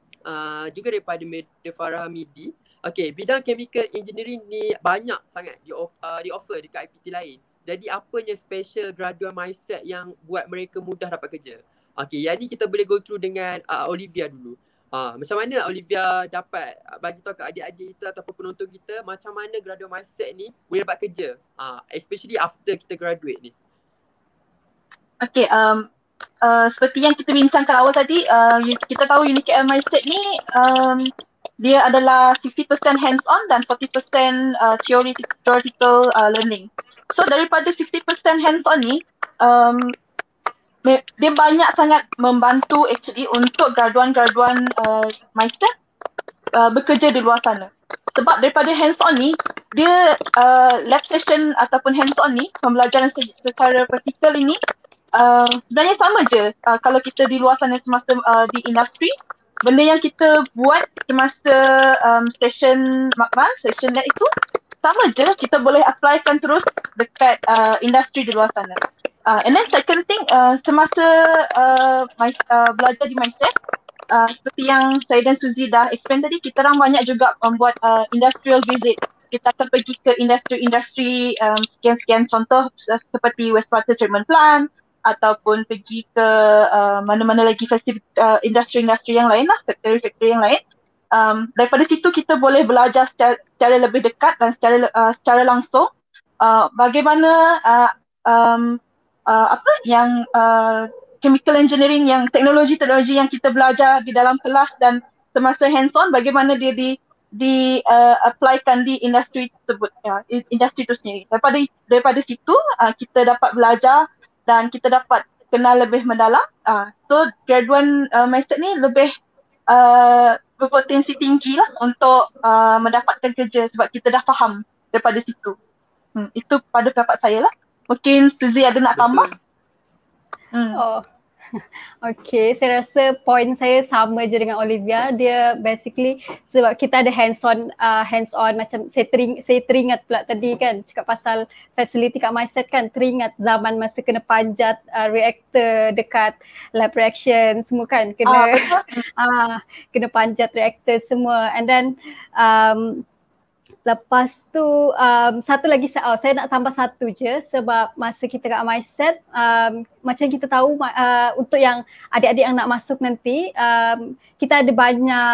uh, juga daripada Medha Farah Hamidi. Okay, bidang chemical engineering ni banyak sangat di, uh, di offer dekat I P T lain. Jadi apanya special graduate mindset yang buat mereka mudah dapat kerja? Okay, yang ni kita boleh go through dengan uh, Olivia dulu. Uh, macam mana Olivia dapat uh, bagi tahu ke adik-adik kita ataupun penonton kita macam mana graduate mindset ni boleh dapat kerja, uh, especially after kita graduate ni. Okay, um, uh, seperti yang kita bincangkan awal tadi, uh, kita tahu Unichem Mindset ni um, dia adalah sixty percent hands-on dan forty percent uh, theoretical, theoretical uh, learning. So daripada sixty percent hands-on ni, um, dia banyak sangat membantu actually untuk graduan-graduan uh, mindset uh, bekerja di luar sana. Sebab daripada hands-on ni, dia uh, lab session ataupun hands-on ni, pembelajaran secara praktikal ini uh, sebenarnya sama je uh, kalau kita di luar sana semasa uh, di industri. Benda yang kita buat semasa um, session makmal, session lab itu sama je, kita boleh applykan terus dekat uh, industri di luar sana. Uh, and then second thing, uh, semasa uh, my, uh, belajar di Mindset, uh, seperti yang saya dan Suzy dah explain tadi, kita orang banyak juga membuat uh, industrial visit. Kita akan pergi ke industri-industri um, sekian-sekian contoh seperti wastewater treatment plant ataupun pergi ke uh, mana-mana lagi fasiliti, uh, industri-industri yang lain lah, factory-factory yang lain. Um, daripada situ kita boleh belajar secara, secara lebih dekat dan secara, uh, secara langsung uh, bagaimana uh, um, Uh, apa yang uh, chemical engineering, yang teknologi-teknologi yang kita belajar di dalam kelas dan semasa hands-on, bagaimana dia di di uh, applykan di industri tersebut, ya, industri itu sendiri. Daripada daripada situ uh, kita dapat belajar dan kita dapat kenal lebih mendalam. Uh, so graduan uh, mindset ni lebih uh, berpotensi tinggi lah untuk uh, mendapatkan kerja sebab kita dah faham daripada situ. Hmm, itu pada pendapat saya lah. Mungkin Suzy ada nak tambah? Hmm. Oh, okay. Saya rasa point saya sama je dengan Olivia. Dia basically sebab kita ada hands-on, uh, hands-on macam saya, tering, saya teringat pula tadi kan cakap pasal facility kat Mindset kan, teringat zaman masa kena panjat uh, reaktor dekat lab reaction semua kan, kena ah, uh, kena panjat reaktor semua. And then um, lepas tu um, satu lagi oh, saya nak tambah satu je sebab masa kita kat Mindset um, macam kita tahu uh, untuk yang adik-adik yang nak masuk nanti um, kita ada banyak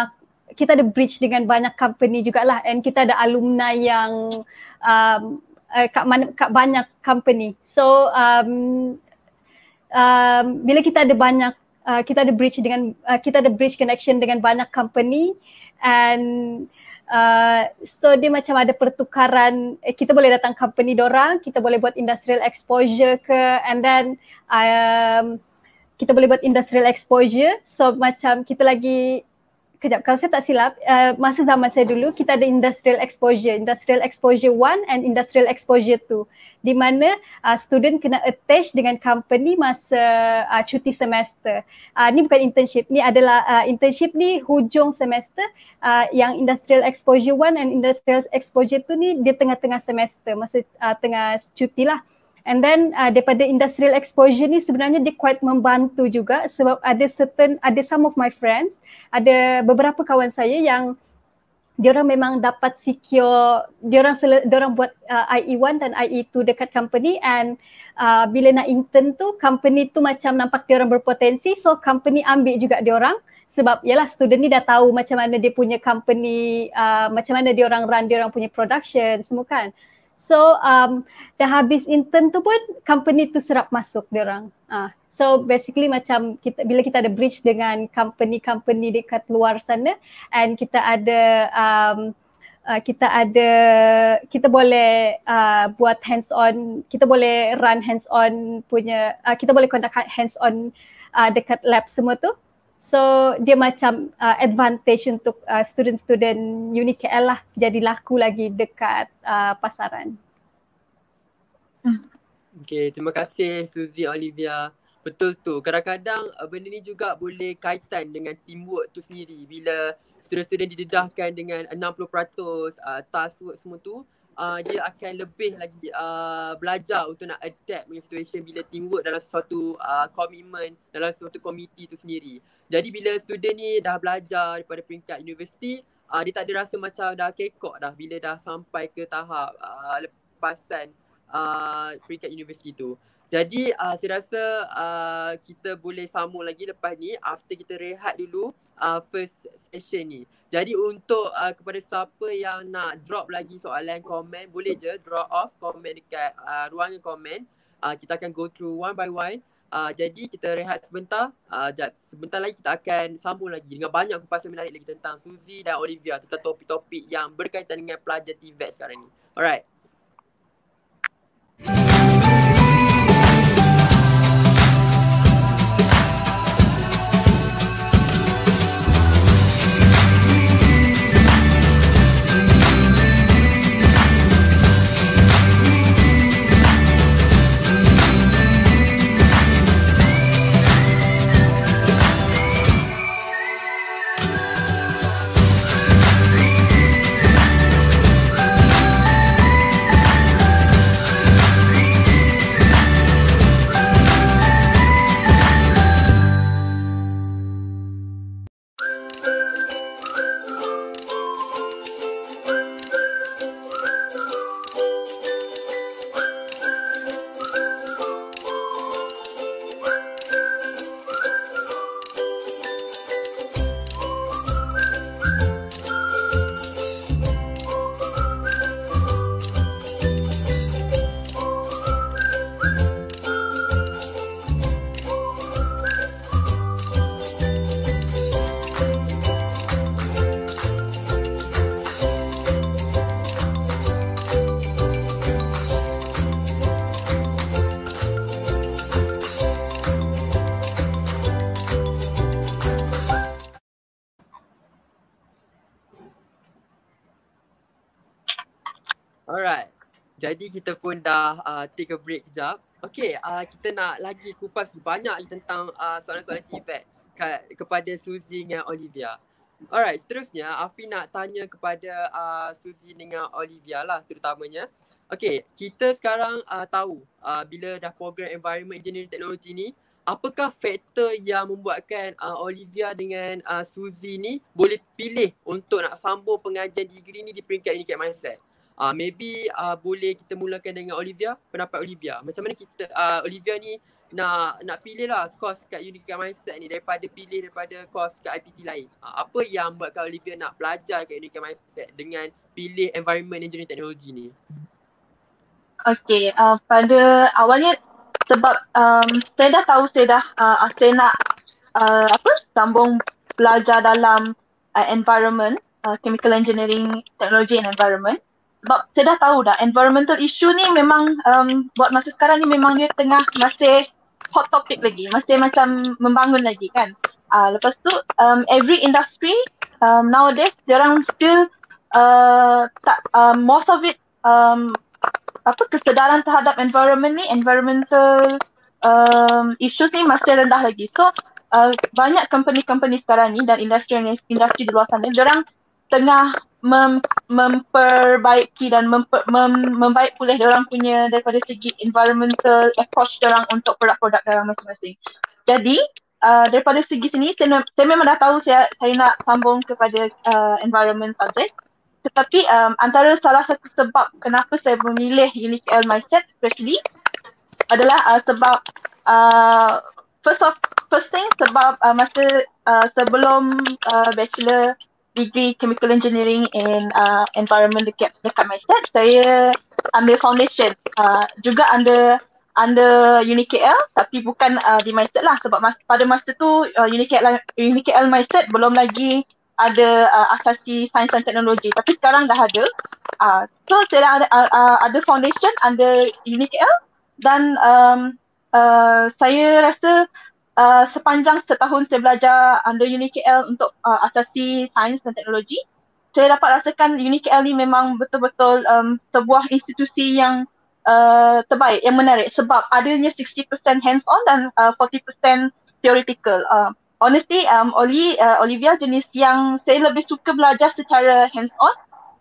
kita ada bridge dengan banyak company jugalah, and kita ada alumni yang um, uh, kat, mana, kat banyak company. So um, um, bila kita ada banyak, uh, kita ada bridge dengan, uh, kita ada bridge connection dengan banyak company, and Uh, so dia macam ada pertukaran, eh, kita boleh datang company dorang, kita boleh buat industrial exposure ke, and then um, kita boleh buat industrial exposure. So macam kita lagi, kejap kalau saya tak silap, uh, masa zaman saya dulu kita ada industrial exposure, industrial exposure one and industrial exposure two, di mana uh, student kena attach dengan company masa uh, cuti semester. Uh, ni bukan internship, ni adalah uh, internship ni hujung semester. Uh, yang industrial exposure one and industrial exposure two ni dia tengah-tengah semester, masa uh, tengah cuti lah. And then uh, daripada industrial exposure ni sebenarnya dia quite membantu juga, sebab ada certain, ada some of my friends, ada beberapa kawan saya yang diorang memang dapat secure, diorang, diorang buat uh, I E one dan I E two dekat company, and uh, bila nak intern tu, company tu macam nampak diorang berpotensi, so company ambil juga diorang. Sebab yalah student ni dah tahu macam mana dia punya company, uh, macam mana dia orang run dia orang punya production semua kan. So um, dah habis intern tu pun company tu serap masuk dia orang. Uh, so basically macam kita, bila kita ada bridge dengan company-company dekat luar sana, and kita ada um, uh, kita ada kita boleh uh, buat hands on, kita boleh run hands on punya, uh, kita boleh conduct hands on uh, dekat lab semua tu. So dia macam uh, advantage untuk uh, student-student Uni K L lah, jadi laku lagi dekat uh, pasaran. Okay, terima kasih Suzy, Olivia. Betul tu, kadang-kadang uh, benda ni juga boleh kaitan dengan teamwork tu sendiri. Bila student-student didedahkan dengan enam puluh peratus uh, task work semua tu, uh, dia akan lebih lagi uh, belajar untuk nak adapt dengan situation bila teamwork dalam sesuatu uh, komitmen, dalam sesuatu komiti tu sendiri. Jadi bila student ni dah belajar daripada peringkat universiti, uh, dia tak ada rasa macam dah kekok dah bila dah sampai ke tahap uh, lepasan uh, peringkat universiti tu. Jadi uh, saya rasa uh, kita boleh sambung lagi lepas ni after kita rehat dulu uh, first session ni. Jadi untuk uh, kepada siapa yang nak drop lagi soalan, komen, boleh je drop off komen dekat uh, ruangan komen. Uh, kita akan go through one by one. Uh, jadi kita rehat sebentar, uh, sebentar lagi kita akan sambung lagi dengan banyak kupasan menarik lagi tentang Suzy dan Olivia tentang topik-topik yang berkaitan dengan pelajar T V E T sekarang ni. Alright. Alright, jadi kita pun dah uh, take a break kejap. Okay, uh, kita nak lagi kupas banyak lagi tentang uh, soalan-soalan T V E T ke- kepada Suzy dengan Olivia. Alright, seterusnya Afi nak tanya kepada uh, Suzy dengan Olivia lah terutamanya. Okay, kita sekarang uh, tahu uh, bila dah program Environment Engineering Technology ni, apakah faktor yang membuatkan uh, Olivia dengan uh, Suzy ni boleh pilih untuk nak sambung pengajian degree ni di peringkat Uni K Mindset? Uh, maybe uh, boleh kita mulakan dengan Olivia, pendapat Olivia. Macam mana kita, uh, Olivia ni nak nak pilih lah course kat Unicare Mindset ni daripada pilih daripada course kat I P T lain. Uh, apa yang buatkan Olivia nak belajar kat Unicare Mindset dengan pilih Environment Engineering Technology ni? Okay, uh, pada awalnya sebab um, saya dah tahu saya dah uh, saya nak uh, apa sambung belajar dalam uh, environment, uh, chemical engineering, technology and environment. Sebab saya dah tahu dah environmental issue ni memang um, buat masa sekarang ni memang dia tengah masih hot topic lagi, masih macam membangun lagi kan. Uh, lepas tu um, every industry um, nowadays diorang still uh, tak um, most of it um, apa kesedaran terhadap environment ni, environmental um, issues ni masih rendah lagi. So uh, banyak company-company sekarang ni dan industri industri di luar sana, diorang tengah mem, memperbaiki dan memper, mem, membaik pulih diorang punya daripada segi environmental approach diorang untuk produk-produk diorang masing-masing. Jadi uh, daripada segi sini saya, saya memang dah tahu saya saya nak sambung kepada uh, environment subject. Tetapi um, antara salah satu sebab kenapa saya memilih Unicare Mindset especially adalah uh, sebab uh, first of first thing sebab uh, masa uh, sebelum uh, bachelor degree chemical engineering and uh, environment dekat dekat Mindset, saya ambil foundation uh, juga under under Unicare tapi bukan uh, di Mindset lah sebab mas, pada masa tu uh, Unicare Unicare Mindset belum lagi ada uh, asasi sains dan teknologi, tapi sekarang dah ada. Uh, so saya dah ada uh, ada foundation under Unicare dan um, uh, saya rasa uh, sepanjang setahun saya belajar under Unicare untuk uh, asasi sains dan teknologi, saya dapat rasakan Unicare ni memang betul-betul um, sebuah institusi yang uh, terbaik, yang menarik sebab adanya sixty percent hands-on dan uh, forty percent theoretical. Uh, Honestly, um, Oli, uh, Olivia jenis yang saya lebih suka belajar secara hands-on,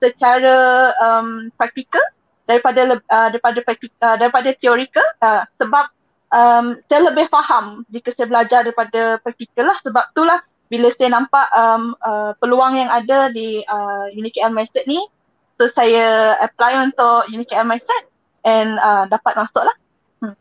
secara um, praktikal daripada uh, daripada praktik, uh, daripada teorikal uh, sebab um, saya lebih faham jika saya belajar daripada praktikal lah. Sebab itulah bila saya nampak um, uh, peluang yang ada di uh, Unicare Mindset ni, so saya apply untuk Unicare Mindset and uh, dapat masuk lah. Hmm.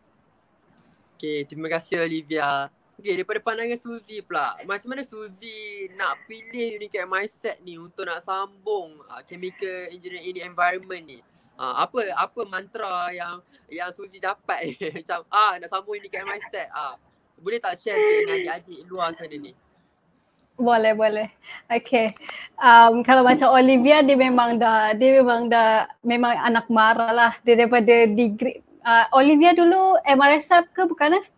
Okay, terima kasih Olivia. Okay, daripada pandangan Suzy pula, macam mana Suzy nak pilih Unicare Mindset ni untuk nak sambung uh, chemical engineering in environment ni? Uh, apa apa mantra yang yang Suzy dapat macam ah nak sambung Unicare Mindset? Ah, boleh tak share dengan adik-adik luar sana ni? Boleh, boleh. Okay. Um, kalau macam Olivia, dia memang dah, dia memang dah, memang anak marah lah. Dia daripada degree. Uh, Olivia dulu M R S M ke bukan eh?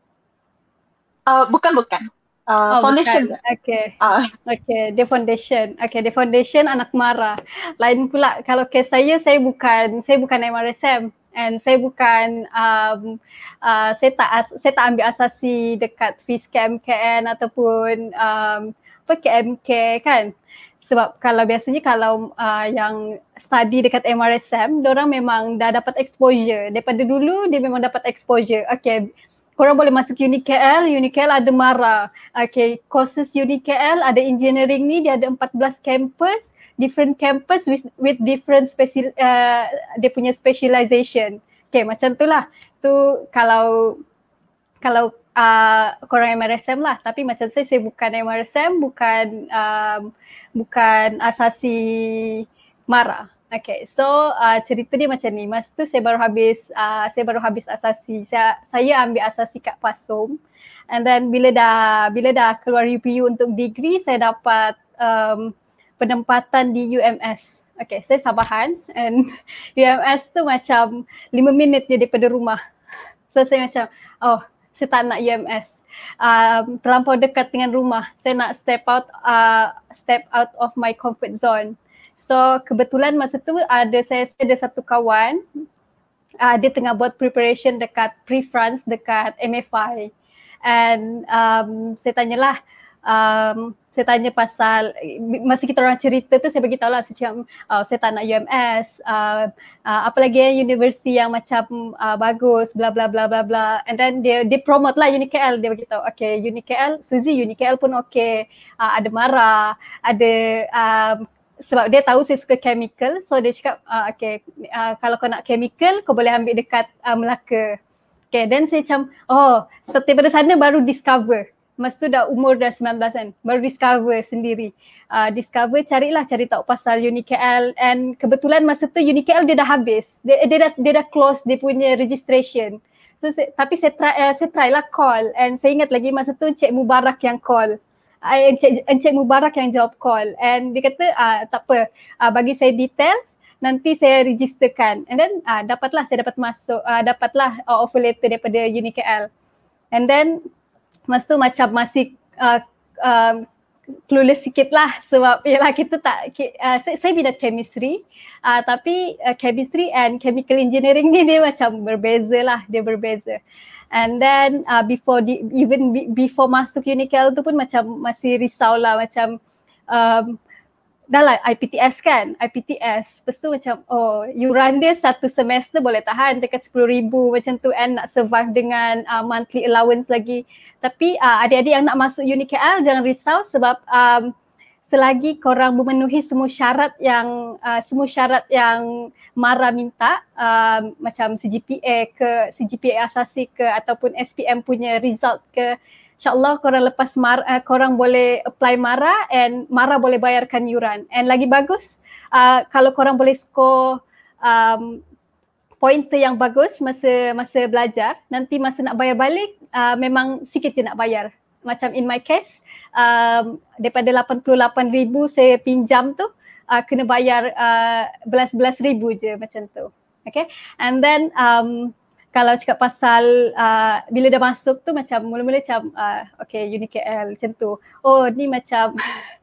Uh, bukan bukan. Uh, oh, foundation. Bukan. Okay. Uh. Okay, dia foundation. Okay, dia foundation anak marah. Lain pula kalau kes saya, saya bukan saya bukan M R S M and saya bukan um, uh, saya tak as, saya tak ambil asasi dekat Fiskam K N ataupun um, apa K M K kan. Sebab kalau biasanya kalau uh, yang study dekat M R S M, diorang memang dah dapat exposure. Daripada dulu dia memang dapat exposure. Okay. Korang boleh masuk Unicare, Unicare ada Mara. Okay, courses Unicare ada engineering ni, dia ada empat belas campus, different campus with with different special uh, dia punya specialization. Okay, macam tu lah. Tu kalau kalau uh, korang M R S M lah, tapi macam saya, saya bukan M R S M, bukan um, bukan asasi Mara. Okay, so uh, cerita dia macam ni. Masa tu saya baru habis, uh, saya baru habis asasi. Saya, saya ambil asasi kat PASUM. And then bila dah bila dah keluar U P U untuk degree, saya dapat um, penempatan di U M S. Okay, saya Sabahan and U M S tu macam lima minit je daripada rumah. So saya macam, oh saya tak nak U M S. Um, terlampau dekat dengan rumah. Saya nak step out, uh, step out of my comfort zone. So kebetulan masa tu ada saya ada satu kawan, uh, dia tengah buat preparation dekat pre-France dekat M F I. And um, saya tanyalah, um, saya tanya pasal, masa kita orang cerita tu saya beritahu lah macam uh, saya tak nak U M S, uh, uh, apa lagi ya, universiti yang macam uh, bagus, bla bla bla bla bla. And then dia dia promote lah Unicare, dia beritahu, okay Unicare, Suzy Unicare pun okay, uh, ada Mara, ada um, sebab dia tahu saya suka chemical, so dia cakap uh, okay, uh, kalau kau nak chemical kau boleh ambil dekat uh, Melaka. Okay, then saya macam oh, daripada sana baru discover. Masa tu dah umur dah sembilan belas kan, baru discover sendiri. Uh, discover, carilah, cari tahu pasal Uni K L, and kebetulan masa tu Uni K L dia dah habis. Dia, dia, dah, dia dah close dia punya registration. So, saya, tapi saya try, uh, saya try lah call, and saya ingat lagi masa tu Encik Mubarak yang call. Uh, Encik, Encik Mubarak yang jawab call, and dia kata uh, tak apa, uh, bagi saya details, nanti saya registerkan. And then uh, dapatlah, saya dapat masuk, uh, dapatlah uh, offer letter daripada Uni K L. And then masa tu macam masih uh, uh, clueless sikit lah sebab yalah kita tak, uh, saya, saya bidang chemistry uh, tapi uh, chemistry and chemical engineering ni dia macam berbeza lah, dia berbeza. And then uh, before di, even be, before masuk Uni K L tu pun macam masih risau lah, macam um, dah lah I P T S kan, I P T S. Lepas tu macam oh, yuran dia satu semester boleh tahan dekat sepuluh ribu macam tu, and nak survive dengan uh, monthly allowance lagi. Tapi uh, adik-adik yang nak masuk Uni K L jangan risau sebab um, selagi korang memenuhi semua syarat yang uh, semua syarat yang MARA minta, uh, macam C G P A ke, C G P A asasi ke, ataupun S P M punya result ke, InsyaAllah korang lepas MARA, uh, korang boleh apply MARA, and MARA boleh bayarkan yuran. And lagi bagus uh, kalau korang boleh score um, pointer yang bagus masa masa belajar, nanti masa nak bayar balik uh, memang sikit je nak bayar. Macam in my case, um, daripada lapan puluh lapan ribu saya pinjam tu, uh, kena bayar uh, belas-belas ribu je macam tu. Okay, and then um, kalau cakap pasal uh, bila dah masuk tu macam mula-mula macam uh, okay Uni K L macam tu. Oh ni macam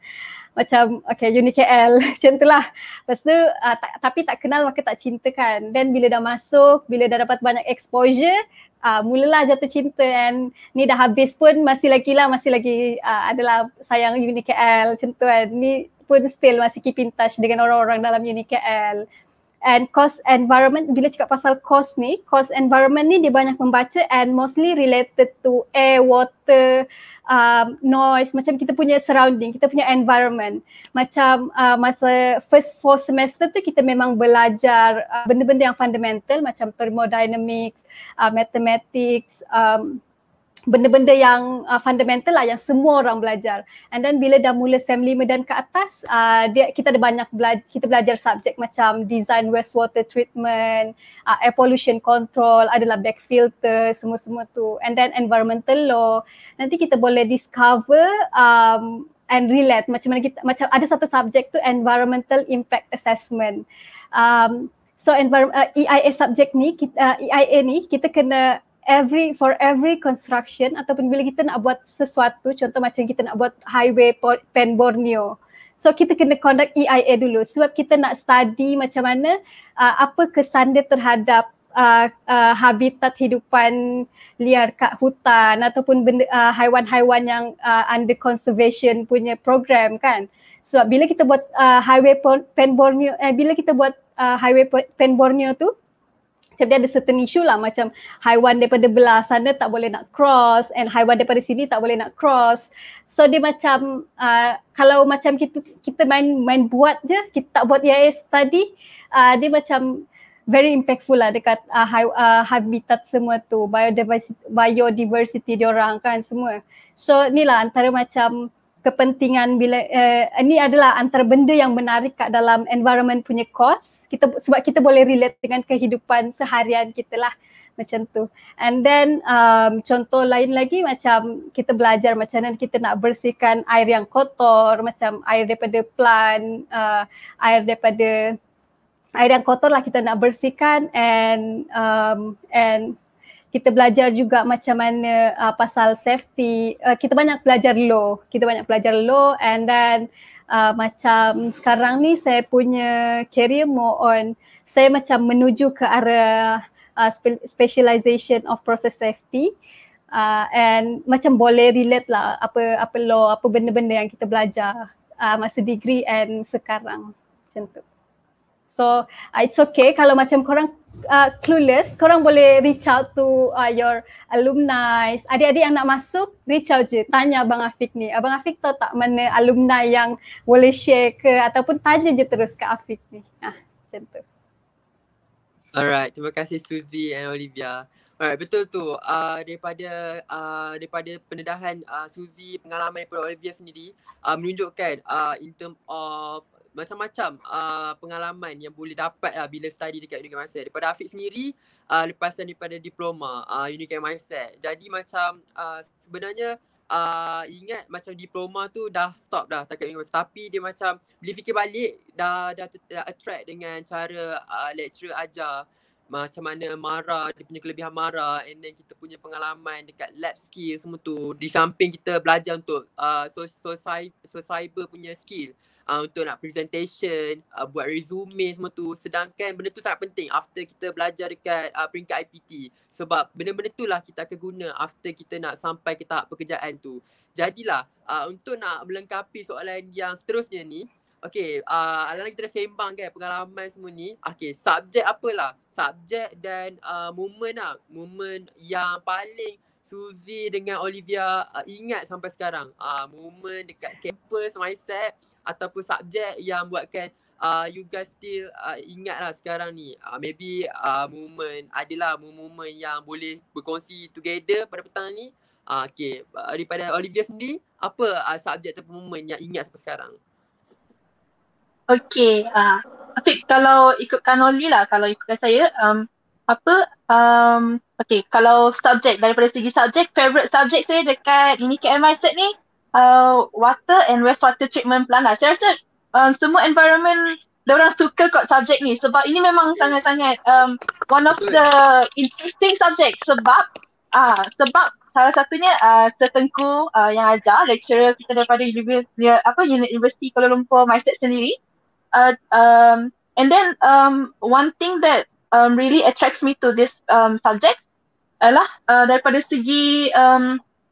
macam okay Uni K L macam tu lah. Lepas tu uh, tak, tapi tak kenal maka tak cinta kan. Then bila dah masuk, bila dah dapat banyak exposure, uh, mulalah jatuh cinta, and ni dah habis pun masih lagi lah, masih lagi uh, adalah sayang Uni K L macam tu kan. Ni pun still masih keep in touch dengan orang-orang dalam Uni K L. And course environment, bila cakap pasal course ni, course environment ni dia banyak membaca and mostly related to air, water, um, noise, macam kita punya surrounding, kita punya environment. Macam uh, masa first four semester tu kita memang belajar uh, benda-benda yang fundamental macam thermodynamics, uh, mathematics, um, benda-benda yang uh, fundamental lah yang semua orang belajar. And then bila dah mula sem lima dan ke atas, uh, dia, kita ada banyak belajar, kita belajar subjek macam design wastewater treatment, uh, air pollution control, adalah back filter, semua-semua tu. And then environmental law. Nanti kita boleh discover um, and relate macam mana kita, macam ada satu subjek tu environmental impact assessment. Um, so envir- uh, E I A subjek ni, kita, uh, E I A ni kita kena every for every construction ataupun bila kita nak buat sesuatu, contoh macam kita nak buat highway Pen Borneo, so kita kena conduct E I A dulu sebab kita nak study macam mana uh, apa kesan dia terhadap uh, uh, habitat hidupan liar kat hutan ataupun benda, uh, haiwan-haiwan yang uh, under conservation punya program kan. So bila kita buat uh, highway Pen Borneo, eh, bila kita buat uh, highway Pen Borneo tu, macam dia ada certain issue lah, macam haiwan daripada belah sana tak boleh nak cross and haiwan daripada sini tak boleh nak cross. So dia macam uh, kalau macam kita kita main main buat je, kita tak buat E I A study, uh, dia macam very impactful lah dekat uh, hi, uh, habitat semua tu, biodiversity, biodiversity diorang kan semua. So ni lah antara macam kepentingan bila uh, ini adalah antara benda yang menarik kat dalam environment punya course. Kita sebab kita boleh relate dengan kehidupan seharian kita lah macam tu. And then um, contoh lain lagi macam kita belajar macam mana kita nak bersihkan air yang kotor, macam air daripada plant, uh, air daripada air yang kotor lah kita nak bersihkan, and um, and kita belajar juga macam mana uh, pasal safety. Uh, kita banyak belajar law, kita banyak belajar law, and then uh, macam sekarang ni saya punya career more on, saya macam menuju ke arah uh, specialization of process safety, uh, and macam boleh relate lah apa apa law, apa benda-benda yang kita belajar uh, masa degree and sekarang macam tu. So uh, it's okay kalau macam korang uh, clueless, korang boleh reach out to uh, your alumni. Adik-adik yang nak masuk, reach out je, tanya Abang Afiq ni. Abang Afiq tahu tak mana alumni yang boleh share ke, ataupun tanya je terus ke Afiq ni. Ah, macam tu. Alright, terima kasih Suzy and Olivia. Alright, betul tu. Uh, daripada uh, daripada pendedahan uh, Suzy, pengalaman daripada Olivia sendiri uh, menunjukkan uh, in term of macam-macam uh, pengalaman yang boleh dapat lah bila study dekat Unique Mindset. Daripada Afiq sendiri, uh, lepasan daripada diploma uh, Unique Mindset. Jadi macam uh, sebenarnya uh, ingat macam diploma tu dah stop dah takat Unique Mindset. Tapi dia macam bila fikir balik dah, dah, dah attract dengan cara uh, lecturer ajar. Macam mana Mara, dia punya kelebihan Mara, and then kita punya pengalaman dekat lab skill semua tu. Di samping kita belajar untuk uh, so, so, so cyber punya skill uh, untuk nak presentation, uh, buat resume semua tu. Sedangkan benda tu sangat penting after kita belajar dekat uh, peringkat I P T. Sebab benda-benda tu lah kita akan guna after kita nak sampai ke tahap pekerjaan tu. Jadilah uh, untuk nak melengkapi soalan yang seterusnya ni, okay, uh, alang kita dah sembang kan pengalaman semua ni. Okay, subjek apalah? Subjek dan uh, moment lah. Moment yang paling Suzy dengan Olivia uh, ingat sampai sekarang. Uh, moment dekat campus mindset ataupun subjek yang buatkan uh, you guys still uh, ingat lah sekarang ni. Uh, maybe uh, moment, adalah moment yang boleh berkongsi together pada petang ni. Uh, okay, uh, daripada Olivia sendiri, apa uh, subjek ataupun moment yang ingat sampai sekarang? Okay, uh, tapi kalau ikutkan Oli lah, kalau ikutkan saya, um, apa, um, okay, kalau subjek, daripada segi subjek, favourite subjek saya dekat Unique Mindset ni, uh, water and wastewater treatment plant lah. Saya rasa um, semua environment, diorang suka kot subjek ni sebab ini memang sangat-sangat um, one of the interesting subject sebab, ah, uh, sebab salah satunya uh, Sir Tengku uh, yang ajar, lecturer kita daripada University, apa, University Kuala Lumpur Mindset sendiri. Uh, um, and then um, one thing that um, really attracts me to this um, subject adalah uh, daripada segi um,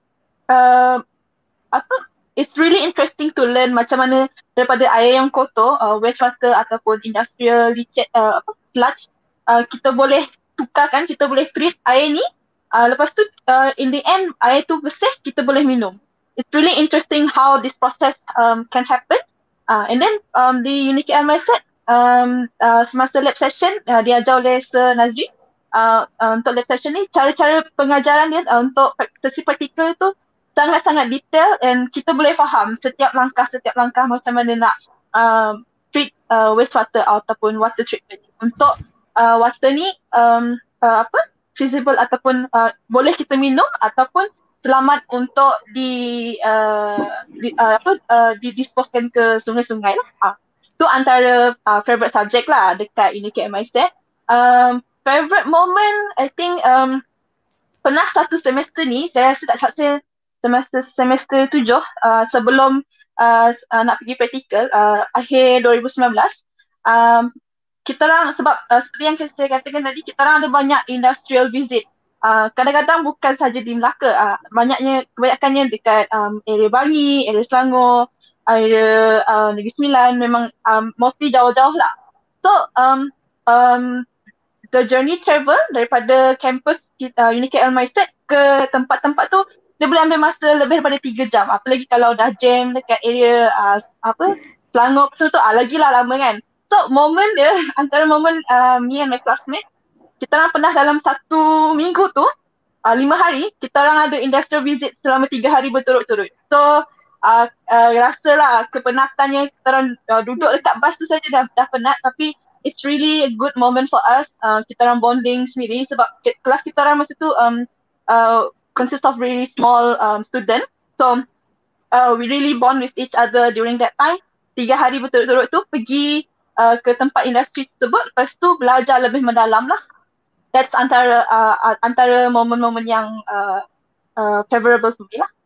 uh, apa, it's really interesting to learn macam mana daripada air yang kotor, uh, wastewater ataupun industrial leachate, uh, apa, sludge, uh, kita boleh tukarkan, kita boleh treat air ni, uh, lepas tu uh, in the end air tu bersih, kita boleh minum. It's really interesting how this process um, can happen. Uh, and then um, di Unique Mindset, um, uh, semasa lab session uh, diajar oleh Sir Nazri. Uh, uh, untuk lab session ni, cara-cara pengajaran dia uh, untuk sesi praktikal tu sangat-sangat detail and kita boleh faham setiap langkah, setiap langkah macam mana nak uh, treat uh, wastewater ataupun water treatment. Untuk uh, water ni um, uh, apa, feasible ataupun uh, boleh kita minum ataupun selamat untuk di, uh, di uh, apa uh, didisposkan ke sungai-sungai lah. Ah, tu antara uh, favorite subject lah dekat Unique Mindset. Um, favorite moment, I think um, pernah satu semester ni, saya rasa tak salah saya semester semester tujuh uh, sebelum uh, uh, nak pergi praktikal uh, akhir dua ribu sembilan belas. Um, kita orang sebab uh, seperti yang saya katakan tadi, kita orang ada banyak industrial visit. Uh, kadang-kadang bukan saja di Melaka, uh, banyaknya, kebanyakannya dekat um, area Bangi, area Selangor, area uh, Negeri Sembilan, memang um, mostly jauh-jauh lah. So, um, um, the journey travel daripada kampus uh, Unique Mindset ke tempat-tempat tu, dia boleh ambil masa lebih daripada tiga jam. Apalagi kalau dah jam dekat area uh, apa, Selangor tu, tu uh, lagilah lama kan. So, moment dia, antara moment uh, me and my classmate, kita orang pernah dalam satu minggu tu, uh, lima hari, kita orang ada industrial visit selama tiga hari berturut-turut. So, uh, uh, rasalah kepenatannya, kita orang uh, duduk dekat bas tu saja dah, dah penat, tapi it's really a good moment for us. Uh, kita orang bonding sendiri sebab kelas kita orang masa tu um, uh, consist of really small um, student. So, uh, we really bond with each other during that time. Tiga hari berturut-turut tu pergi uh, ke tempat industri tersebut, lepas tu belajar lebih mendalam lah. That's antara uh, antara momen-momen yang uh, uh, favorable for me lah.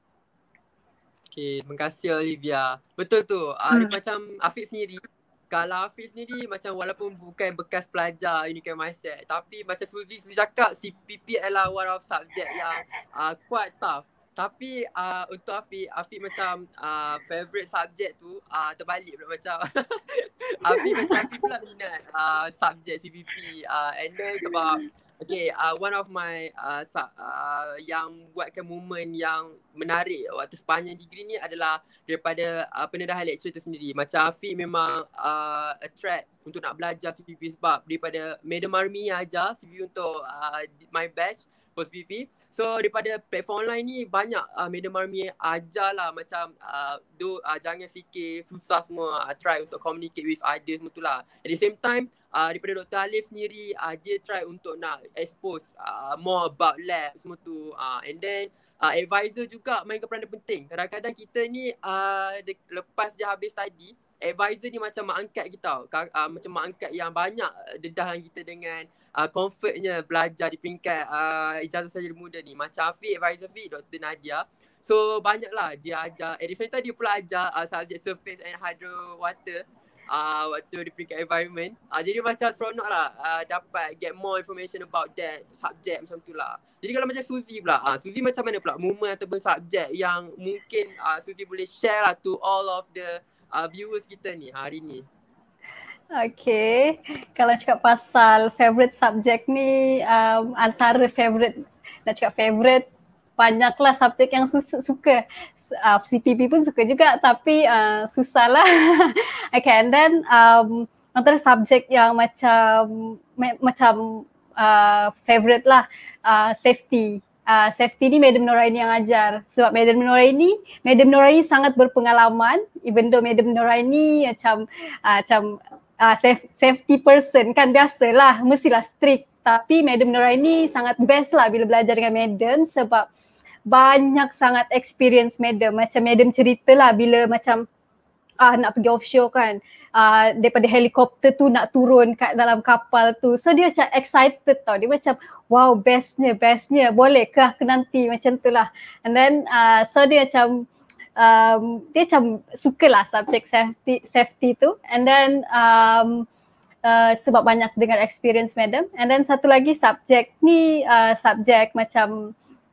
Okay, terima kasih Olivia. Betul tu, uh, hmm. macam Afiq sendiri, kalau Afiq sendiri macam walaupun bukan bekas pelajar Unique Mindset, tapi macam Suzy, Suzy cakap C P P adalah one of subject yang uh, quite tough. Tapi uh, untuk Afiq, Afiq macam uh, favourite subject tu uh, terbalik pula macam Afiq macam Afiq pula minat uh, subjek C P P uh, and then sebab okay, uh, one of my uh, sub, uh, yang buatkan momen yang menarik waktu sepanjang degree ni adalah daripada uh, pendedahan lecture tu sendiri. Macam Afiq memang uh, attract untuk nak belajar C P P sebab daripada Madam Marmi yang ajar C P P untuk uh, my batch post P P. So daripada platform online ni banyak uh, Madam Marmi ajar lah macam uh, do, uh, jangan fikir susah semua, uh, try untuk communicate with others semua tu lah. At the same time uh, daripada Doktor Alif sendiri uh, dia try untuk nak expose uh, more about lab semua tu uh, and then uh, advisor juga mainkan peranan penting. Kadang-kadang kita ni uh, de- lepas je habis study, advisor ni macam mak angkat kita tau. Uh, macam mak angkat yang banyak dedahan kita dengan uh, comfortnya belajar di peringkat uh, ijazah sarjana muda ni. Macam Afiq, advisor Afiq, Doktor Nadia. So banyaklah dia ajar. At the same time dia pula ajar uh, subjek surface and hydro water. Uh, waktu di peringkat environment. Uh, jadi macam seronok lah uh, dapat get more information about that subject macam tu lah. Jadi kalau macam Suzy pula, uh, Suzy macam mana pula moment ataupun subjek yang mungkin uh, Suzy boleh share lah to all of the uh, viewers kita ni hari ni. Okay, kalau cakap pasal favourite subjek ni, um, antara favourite, nak cakap favourite, banyaklah subjek yang su- suka. Uh, C P P pun suka juga tapi uh, susah lah. Okay, and then um, antara subjek yang macam me- macam uh, favourite lah, uh, safety. Uh, safety ni Madam Noraini yang ajar. Sebab Madam Noraini, Madam Noraini sangat berpengalaman. Even though Madam Noraini macam uh, macam uh, safe, safety person kan, biasalah mestilah strict. Tapi Madam Noraini sangat best lah bila belajar dengan Madam sebab banyak sangat experience Madam. Macam Madam ceritalah bila macam ah nak pergi offshore kan, ah daripada helikopter tu nak turun kat dalam kapal tu. So dia macam excited tau. Dia macam wow, bestnya, bestnya. Bolehkah ke nanti macam tu lah. And then uh, so dia macam um, dia macam sukalah subjek safety safety tu. And then um, uh, sebab banyak dengar experience Madam. And then satu lagi subjek ni uh, subjek macam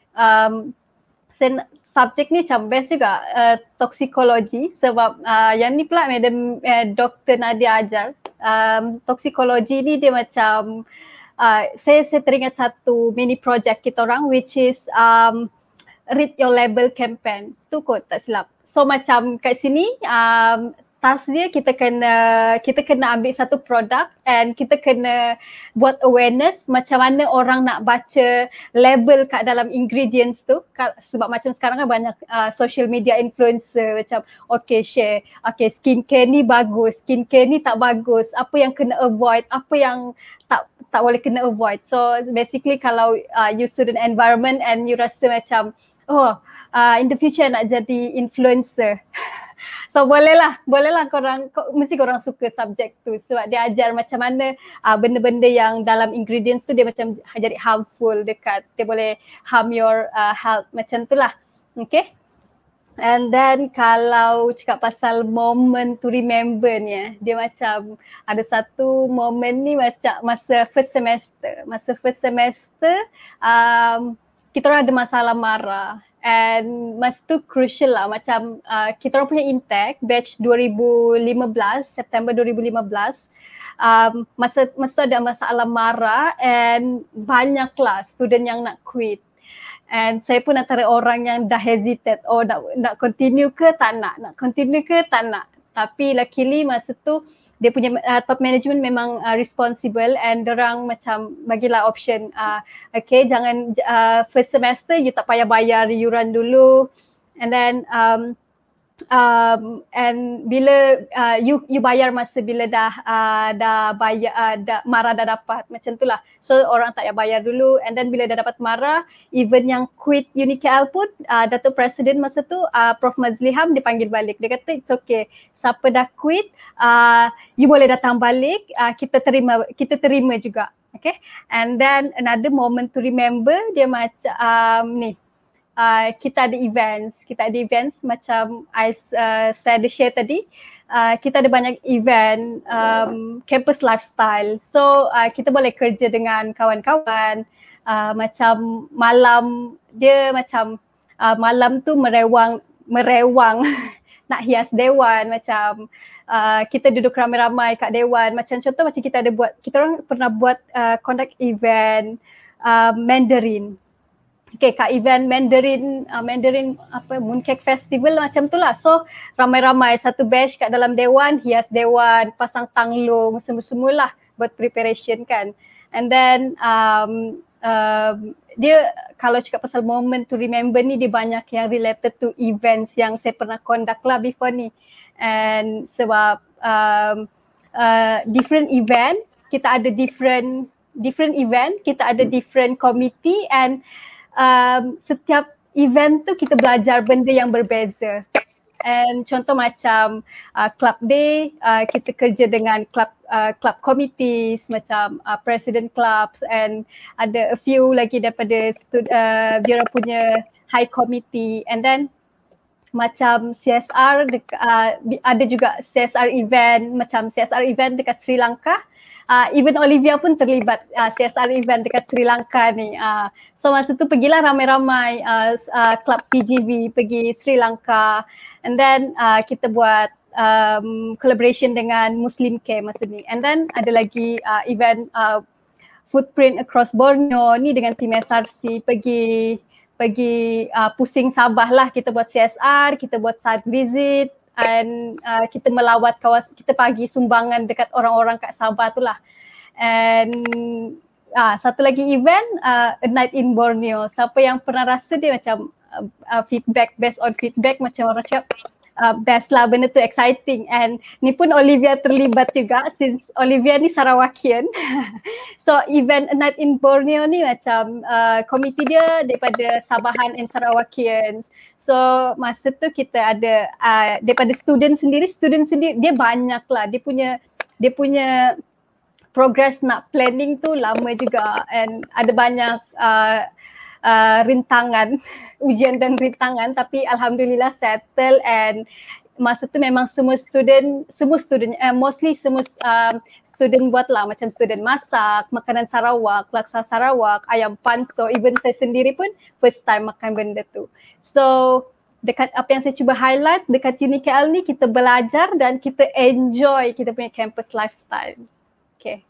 um, sen- subjek ni macam best juga, uh, toksikologi sebab uh, yang ni pula Madam uh, Doktor Nadia ajar. Um, toksikologi ni dia macam uh, saya, saya teringat satu mini project kita orang which is um, read your label campaign tu kot tak silap. So macam kat sini um, task dia kita kena kita kena ambil satu produk and kita kena buat awareness macam mana orang nak baca label kat dalam ingredients tu. Sebab macam sekarang kan banyak uh, social media influencer macam okay share, okay skincare ni bagus, skincare ni tak bagus, apa yang kena avoid, apa yang tak tak boleh kena avoid. So basically kalau uh, you student environment and you rasa macam oh uh, in the future nak jadi influencer so bolehlah, bolehlah korang, ko, mesti korang suka subjek tu sebab dia ajar macam mana uh, benda-benda yang dalam ingredients tu dia macam jadi harmful dekat, dia boleh harm your uh, health macam tu lah. Okay. And then kalau cakap pasal moment to remember ni, dia macam ada satu moment ni macam masa first semester. Masa first semester um, kita orang ada masalah marah. And masa tu crucial lah macam uh, kita orang punya intake batch dua ribu lima belas, September dua ribu lima belas. Um, masa, masa tu ada masalah marah and banyaklah student yang nak quit. And saya pun antara orang yang dah hesitate, oh nak, nak continue ke tak nak, nak continue ke tak nak. Tapi luckily masa tu dia punya uh, top management memang uh, responsible and dorang macam bagilah option uh, okay jangan uh, first semester you tak payah bayar yuran dulu and then um, um, and bila uh, you you bayar masa bila dah uh, dah bayar uh, dah marah dah dapat macam tu lah. So orang tak payah bayar dulu and then bila dah dapat marah even yang quit Uni K L pun uh, Datuk Presiden masa tu uh, Prof Mazliham dia panggil balik. Dia kata it's okay, siapa dah quit uh, you boleh datang balik, uh, kita terima kita terima juga. Okay. And then another moment to remember dia macam um, ni Uh, kita ada events, kita ada events macam I, uh, saya ada share tadi, uh, kita ada banyak event um, campus lifestyle. So uh, kita boleh kerja dengan kawan-kawan, uh, macam malam dia macam uh, malam tu merewang merewang nak hias dewan, macam uh, kita duduk ramai-ramai kat dewan. Macam contoh macam kita ada buat, kita orang pernah buat uh, conduct event uh, Mandarin. Okay, kat event Mandarin, uh, Mandarin apa, Mooncake Festival macam tu lah. So ramai-ramai satu batch kat dalam dewan, hias dewan, pasang tanglung, semua-semualah buat preparation kan. And then um, um, dia kalau cakap pasal moment to remember ni, dia banyak yang related to events yang saya pernah conduct lah before ni. And sebab um, uh, different event, kita ada different different event, kita ada different committee, and um, setiap event tu kita belajar benda yang berbeza. And contoh macam uh, club day, uh, kita kerja dengan club uh, club committees macam uh, president clubs, and ada a few lagi daripada stud, uh, dia orang punya high committee. And then macam C S R, uh, ada juga C S R event, macam C S R event dekat Sri Lanka. Uh, even Olivia pun terlibat uh, C S R event dekat Sri Lanka ni. Uh, so masa tu pergilah ramai-ramai uh, uh, club P G V pergi Sri Lanka, and then uh, kita buat um, collaboration dengan Muslim Care masa ni. And then ada lagi uh, event uh, Footprint Across Borneo ni dengan tim S R C pergi pergi uh, pusing Sabah lah. Kita buat C S R, kita buat site visit, and uh, kita melawat kawasan, kita bagi sumbangan dekat orang-orang kat Sabah tu lah. And uh, satu lagi event, uh, A Night in Borneo. Siapa yang pernah rasa dia macam uh, uh, feedback, based on feedback, macam orang cakap uh, best lah, benda tu exciting. And ni pun Olivia terlibat juga, since Olivia ni Sarawakian. So event A Night in Borneo ni macam uh, komiti dia daripada Sabahan and Sarawakians. So masa tu kita ada uh, daripada student sendiri, student sendiri dia banyak lah, dia punya dia punya progress nak planning tu lama juga, and ada banyak uh, uh, rintangan, ujian dan rintangan, tapi alhamdulillah settle. And masa tu memang semua student, semua student, uh, mostly semua um, student buat lah, macam student masak, makanan Sarawak, laksa Sarawak, ayam panso, even saya sendiri pun first time makan benda tu. So dekat apa yang saya cuba highlight, dekat Uni K L ni kita belajar dan kita enjoy kita punya campus lifestyle. Okay.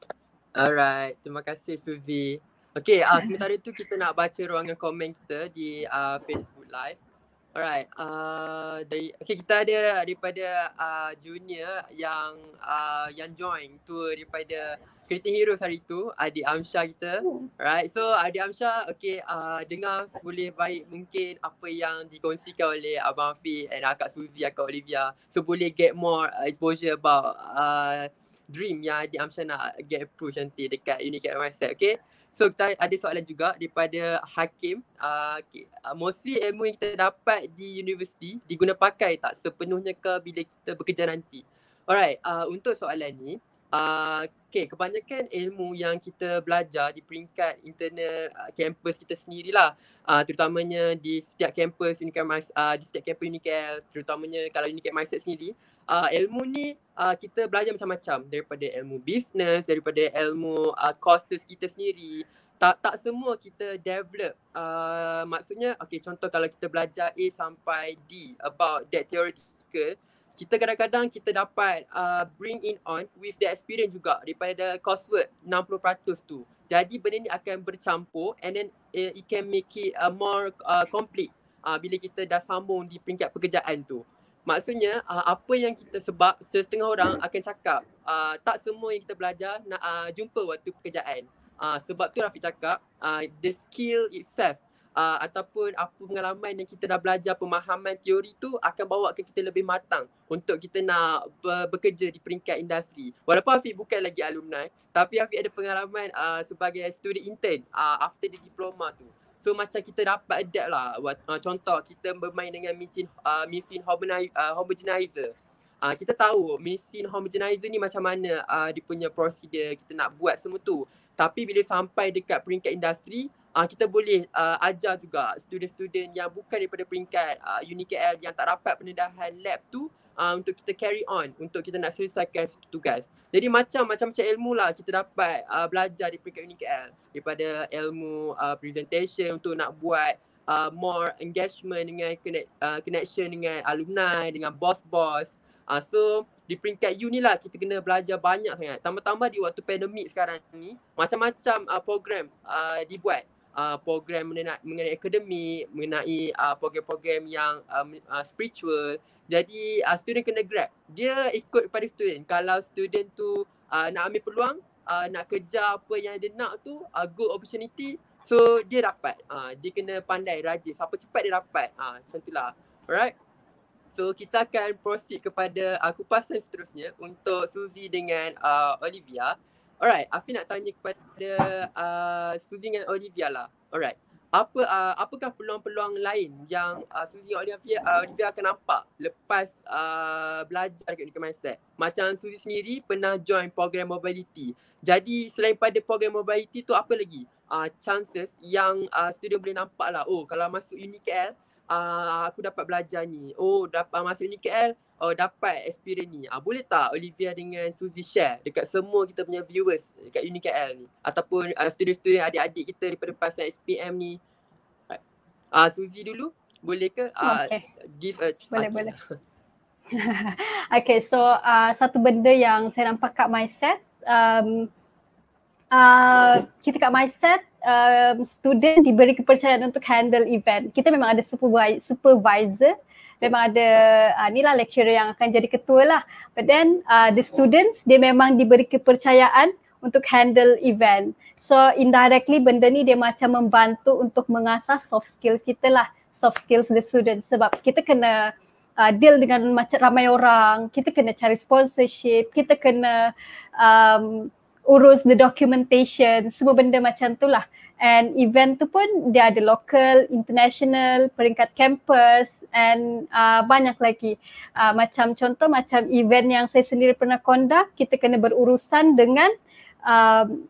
Alright, terima kasih Suzy. Okay, uh, sementara tu kita nak baca ruangan komen kita di uh, Facebook Live. Alright, uh, dari, okay, kita ada daripada uh, junior yang uh, yang join tu daripada Creating Heroes hari tu, Adik Amsha kita. Alright, so Adik Amsha, okay, uh, dengar boleh baik mungkin apa yang dikongsikan oleh Abang Afiq and Akak Suzy, Akak Olivia. So boleh get more uh, exposure about uh, dream yang Adik Amsha nak get approve nanti dekat Uni K L Mindset, okay? So kita ada soalan juga daripada Hakim. Uh, okay. uh, mostly ilmu yang kita dapat di universiti diguna pakai tak sepenuhnya ke bila kita bekerja nanti? Alright, uh, untuk soalan ni, uh, okay, kebanyakan ilmu yang kita belajar di peringkat internal uh, kampus kita sendirilah. Uh, terutamanya di setiap kampus Uni K L, uh, di setiap kampus Uni K L, terutamanya kalau Uni K L Mindset sendiri. Uh, ilmu ni uh, kita belajar macam-macam, daripada ilmu business, daripada ilmu uh, courses kita sendiri. Tak tak semua kita develop. Uh, maksudnya, okay, contoh kalau kita belajar A sampai D about that theoretical, kita kadang-kadang kita dapat uh, bring in on with the experience juga daripada coursework enam puluh peratus tu. Jadi benda ni akan bercampur, and then uh, it can make it uh, more uh, complete uh, bila kita dah sambung di peringkat pekerjaan tu. Maksudnya uh, apa yang kita, sebab setengah orang akan cakap uh, tak semua yang kita belajar nak uh, jumpa waktu pekerjaan. Uh, sebab tu Rafiq cakap uh, the skill itself uh, ataupun apa pengalaman yang kita dah belajar, pemahaman teori tu akan bawa ke kita lebih matang untuk kita nak ber- bekerja di peringkat industri. Walaupun Afiq bukan lagi alumni, tapi Afiq ada pengalaman uh, sebagai student intern uh, after the diploma tu. So macam kita dapat adapt lah. Uh, contoh kita bermain dengan mesin, uh, mesin homogenizer. Uh, homogenizer. Uh, kita tahu mesin homogenizer ni macam mana uh, dia punya prosedur, kita nak buat semua tu. Tapi bila sampai dekat peringkat industri, uh, kita boleh uh, ajar juga student-student yang bukan daripada peringkat uh, Uni K L yang tak dapat pendedahan lab tu uh, untuk kita carry on, untuk kita nak selesaikan tugas. Jadi macam-macam ilmu lah kita dapat uh, belajar di peringkat Uni K L. Daripada ilmu uh, presentation untuk nak buat uh, more engagement dengan connect, uh, connection dengan alumni, dengan boss-boss. Uh, so di peringkat U ni lah kita kena belajar banyak sangat. Tambah-tambah di waktu pandemik sekarang ni, macam-macam uh, program uh, dibuat. Uh, program mengenai, mengenai akademik, mengenai uh, program-program yang um, uh, spiritual. Jadi uh, student kena grab. Dia ikut pada student. Kalau student tu uh, nak ambil peluang, uh, nak kejar apa yang dia nak tu, uh, good opportunity, so dia dapat. Uh, dia kena pandai, rajin. Siapa cepat dia dapat. Uh, macam tu lah. Alright. So kita akan proceed kepada uh, kupasan seterusnya untuk Suzy dengan uh, Olivia. Alright, Afi nak tanya kepada uh, Suzy dengan Olivia lah. Alright. Apa uh, apakah peluang-peluang lain yang uh, Suzy dan Olivia, uh, Olivia akan nampak lepas uh, belajar dekat Unicam Mindset? Macam Suzy sendiri pernah join program mobility. Jadi selain pada program mobility tu apa lagi uh, chances yang uh, student boleh nampak lah, oh kalau masuk Uni K L uh, aku dapat belajar ni. Oh dapat uh, masuk Uni K L, oh dapat experience ni. Uh, boleh tak Olivia dengan Suzy share dekat semua kita punya viewers dekat Uni K L ni, ataupun uh, student-student adik-adik kita daripada pasal S P M ni? Ah uh, Suzy dulu boleh ke uh, okay. give a boleh boleh. Okay, so uh, satu benda yang saya nampak kat Mindset, um, uh, kita kat Mindset um, student diberi kepercayaan untuk handle event. Kita memang ada supervisor, supervisor memang ada uh, ni lah lecturer yang akan jadi ketua lah. But then uh, the students dia memang diberi kepercayaan untuk handle event. So indirectly benda ni dia macam membantu untuk mengasah soft skills kita lah, soft skills the students, sebab kita kena uh, deal dengan macam ramai orang, kita kena cari sponsorship, kita kena um, urus the documentation, semua benda macam tu lah. And event tu pun dia ada local, international, peringkat campus and uh, banyak lagi. Uh, macam contoh macam event yang saya sendiri pernah conduct, kita kena berurusan dengan Um,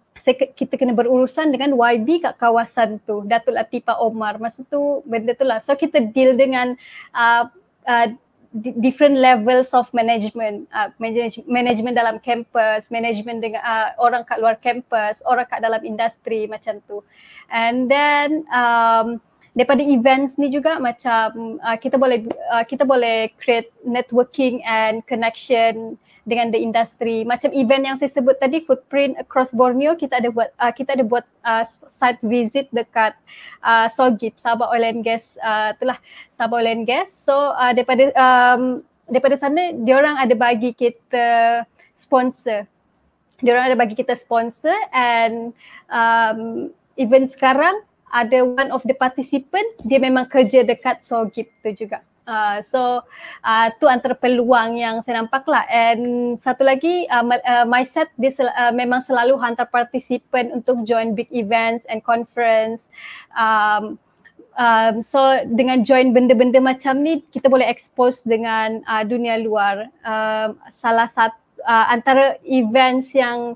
kita kena berurusan dengan Y B kat kawasan tu, Datuk Latifah Omar. Masa tu benda tu lah. So kita deal dengan uh, uh, different levels of management, uh, manage, management dalam campus, management dengan uh, orang kat luar campus, orang kat dalam industri macam tu. And then um, daripada events ni juga macam uh, kita boleh uh, kita boleh create networking and connection dengan the industry. Macam event yang saya sebut tadi, Footprint Across Borneo, kita ada buat uh, kita ada buat uh, site visit dekat uh, Sogip, Sabah Oil and Gas, uh, itulah Sabah Oil and Gas. So uh, daripada um, daripada sana diorang ada bagi kita sponsor. Diorang ada bagi kita sponsor and um, even sekarang ada one of the participant dia memang kerja dekat Sogip tu juga. Uh, so uh, tu antara peluang yang saya nampak lah. And satu lagi uh, uh, Mindset dia sel- uh, memang selalu hantar participant untuk join big events and conference. Um, um, so dengan join benda-benda macam ni kita boleh expose dengan uh, dunia luar. Um, salah satu uh, antara events yang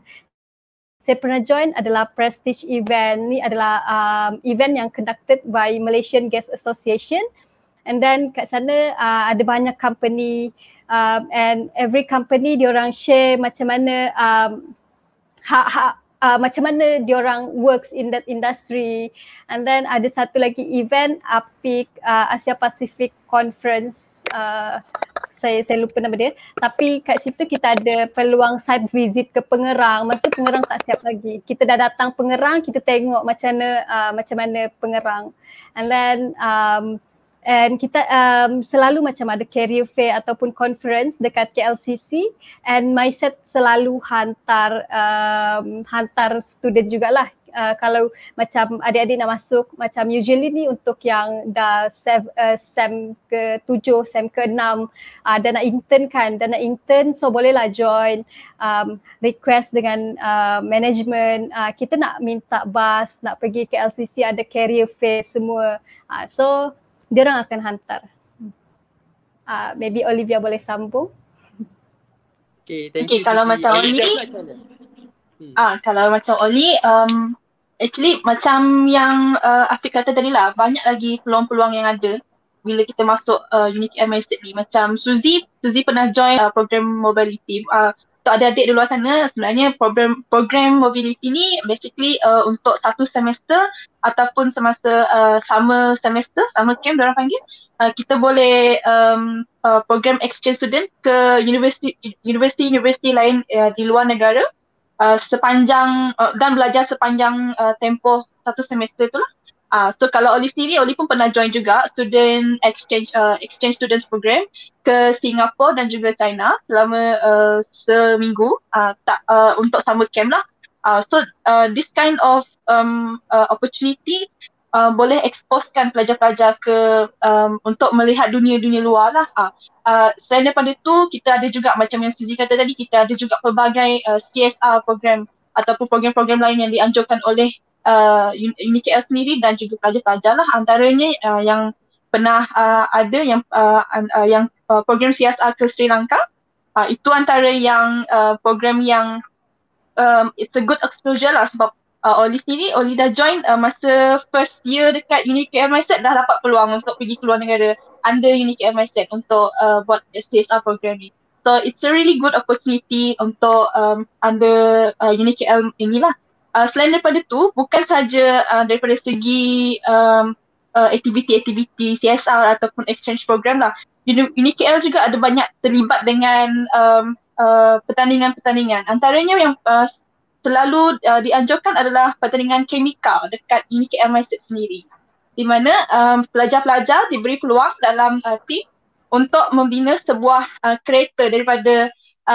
saya pernah join adalah Prestige event. Ni adalah um, event yang conducted by Malaysian Gas Association. And then kat sana uh, ada banyak company um, and every company diorang share macam mana um, ha, ha, uh, macam mana diorang works in that industry. And then ada satu lagi event A P I C uh, Asia Pacific Conference, uh, saya saya lupa nama dia, tapi kat situ kita ada peluang site visit ke Pengerang. Masa tu Pengerang tak siap lagi. Kita dah datang Pengerang, kita tengok macam mana uh, macam mana Pengerang. And then um, And kita um, selalu macam ada career fair ataupun conference dekat K L C C, and Mindset selalu hantar um, hantar student jugalah. Uh, kalau macam adik-adik nak masuk, macam usually ni untuk yang dah sev, uh, SEM ke tujuh, SEM ke enam, uh, dah nak intern kan, dah nak intern, so bolehlah join, um, request dengan uh, management, uh, kita nak minta bus, nak pergi ke L C C, ada career fair semua. Uh, so diorang akan hantar. Uh, maybe Olivia boleh sambung. Okay, thank okay, you. Kalau Suzy. macam Oli, hmm. ah kalau macam Oli, um, actually macam yang uh, Afiq kata tadi lah, banyak lagi peluang-peluang yang ada bila kita masuk uh, Unicam Mindset ni. Macam Suzy, Suzy pernah join uh, program mobility. Uh, untuk adik-adik di luar sana, sebenarnya program program mobility ni basically uh, untuk satu semester ataupun semasa uh, summer semester, summer camp diorang panggil, uh, kita boleh um, uh, program exchange student ke universiti universiti universiti lain uh, di luar negara uh, sepanjang uh, dan belajar sepanjang uh, tempoh satu semester tu lah. Uh, so kalau Oli sendiri, Oli pun pernah join juga student exchange uh, exchange students program ke Singapura dan juga China selama uh, seminggu uh, tak, uh, untuk summer camp lah. Uh, so uh, this kind of um, uh, opportunity uh, boleh exposekan pelajar-pelajar ke um, untuk melihat dunia-dunia luar lah. Uh, uh, selain daripada tu, kita ada juga macam yang Suzy kata tadi, kita ada juga pelbagai uh, C S R program ataupun program-program lain yang dianjurkan oleh Uh, UniKL sendiri dan juga pelajar-pelajar lah, antaranya uh, yang pernah uh, ada yang uh, uh, yang uh, program C S R ke Sri Lanka. Uh, itu antara yang uh, program yang um, it's a good exposure lah, sebab uh, Oli sendiri, Oli dah join uh, masa first year dekat UniKL Mindset, dah dapat peluang untuk pergi keluar negara under UniKL Mindset untuk uh, buat C S R program ni. So it's a really good opportunity untuk um, under uh, UniKL inilah. Uh, selain daripada tu, bukan saja uh, daripada segi um, uh, aktiviti-aktiviti C S R ataupun exchange program lah, UniKL juga ada banyak terlibat dengan um, uh, pertandingan-pertandingan. Antaranya yang uh, selalu uh, dianjurkan adalah pertandingan Kemika dekat UniKL Mindset sendiri, di mana um, pelajar-pelajar diberi peluang dalam uh, team untuk membina sebuah uh, kereta daripada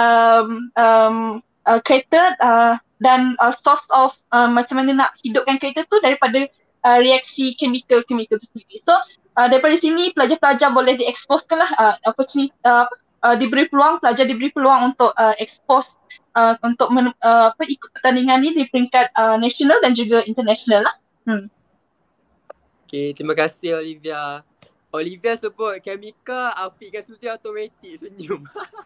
um, um, uh, kereta uh, dan uh, source of uh, macam mana nak hidupkan kereta tu daripada uh, reaksi chemical-chemical tu sendiri. So uh, daripada sini pelajar-pelajar boleh dieksposkan lah, uh, opportunity, uh, uh, diberi peluang, pelajar diberi peluang untuk uh, expose uh, untuk men, uh, apa, ikut pertandingan ni di peringkat uh, nasional dan juga international lah. Hmm. Okay, terima kasih Olivia. Olivia sebut Kemika, Afiq dan Suzy automatik senyum.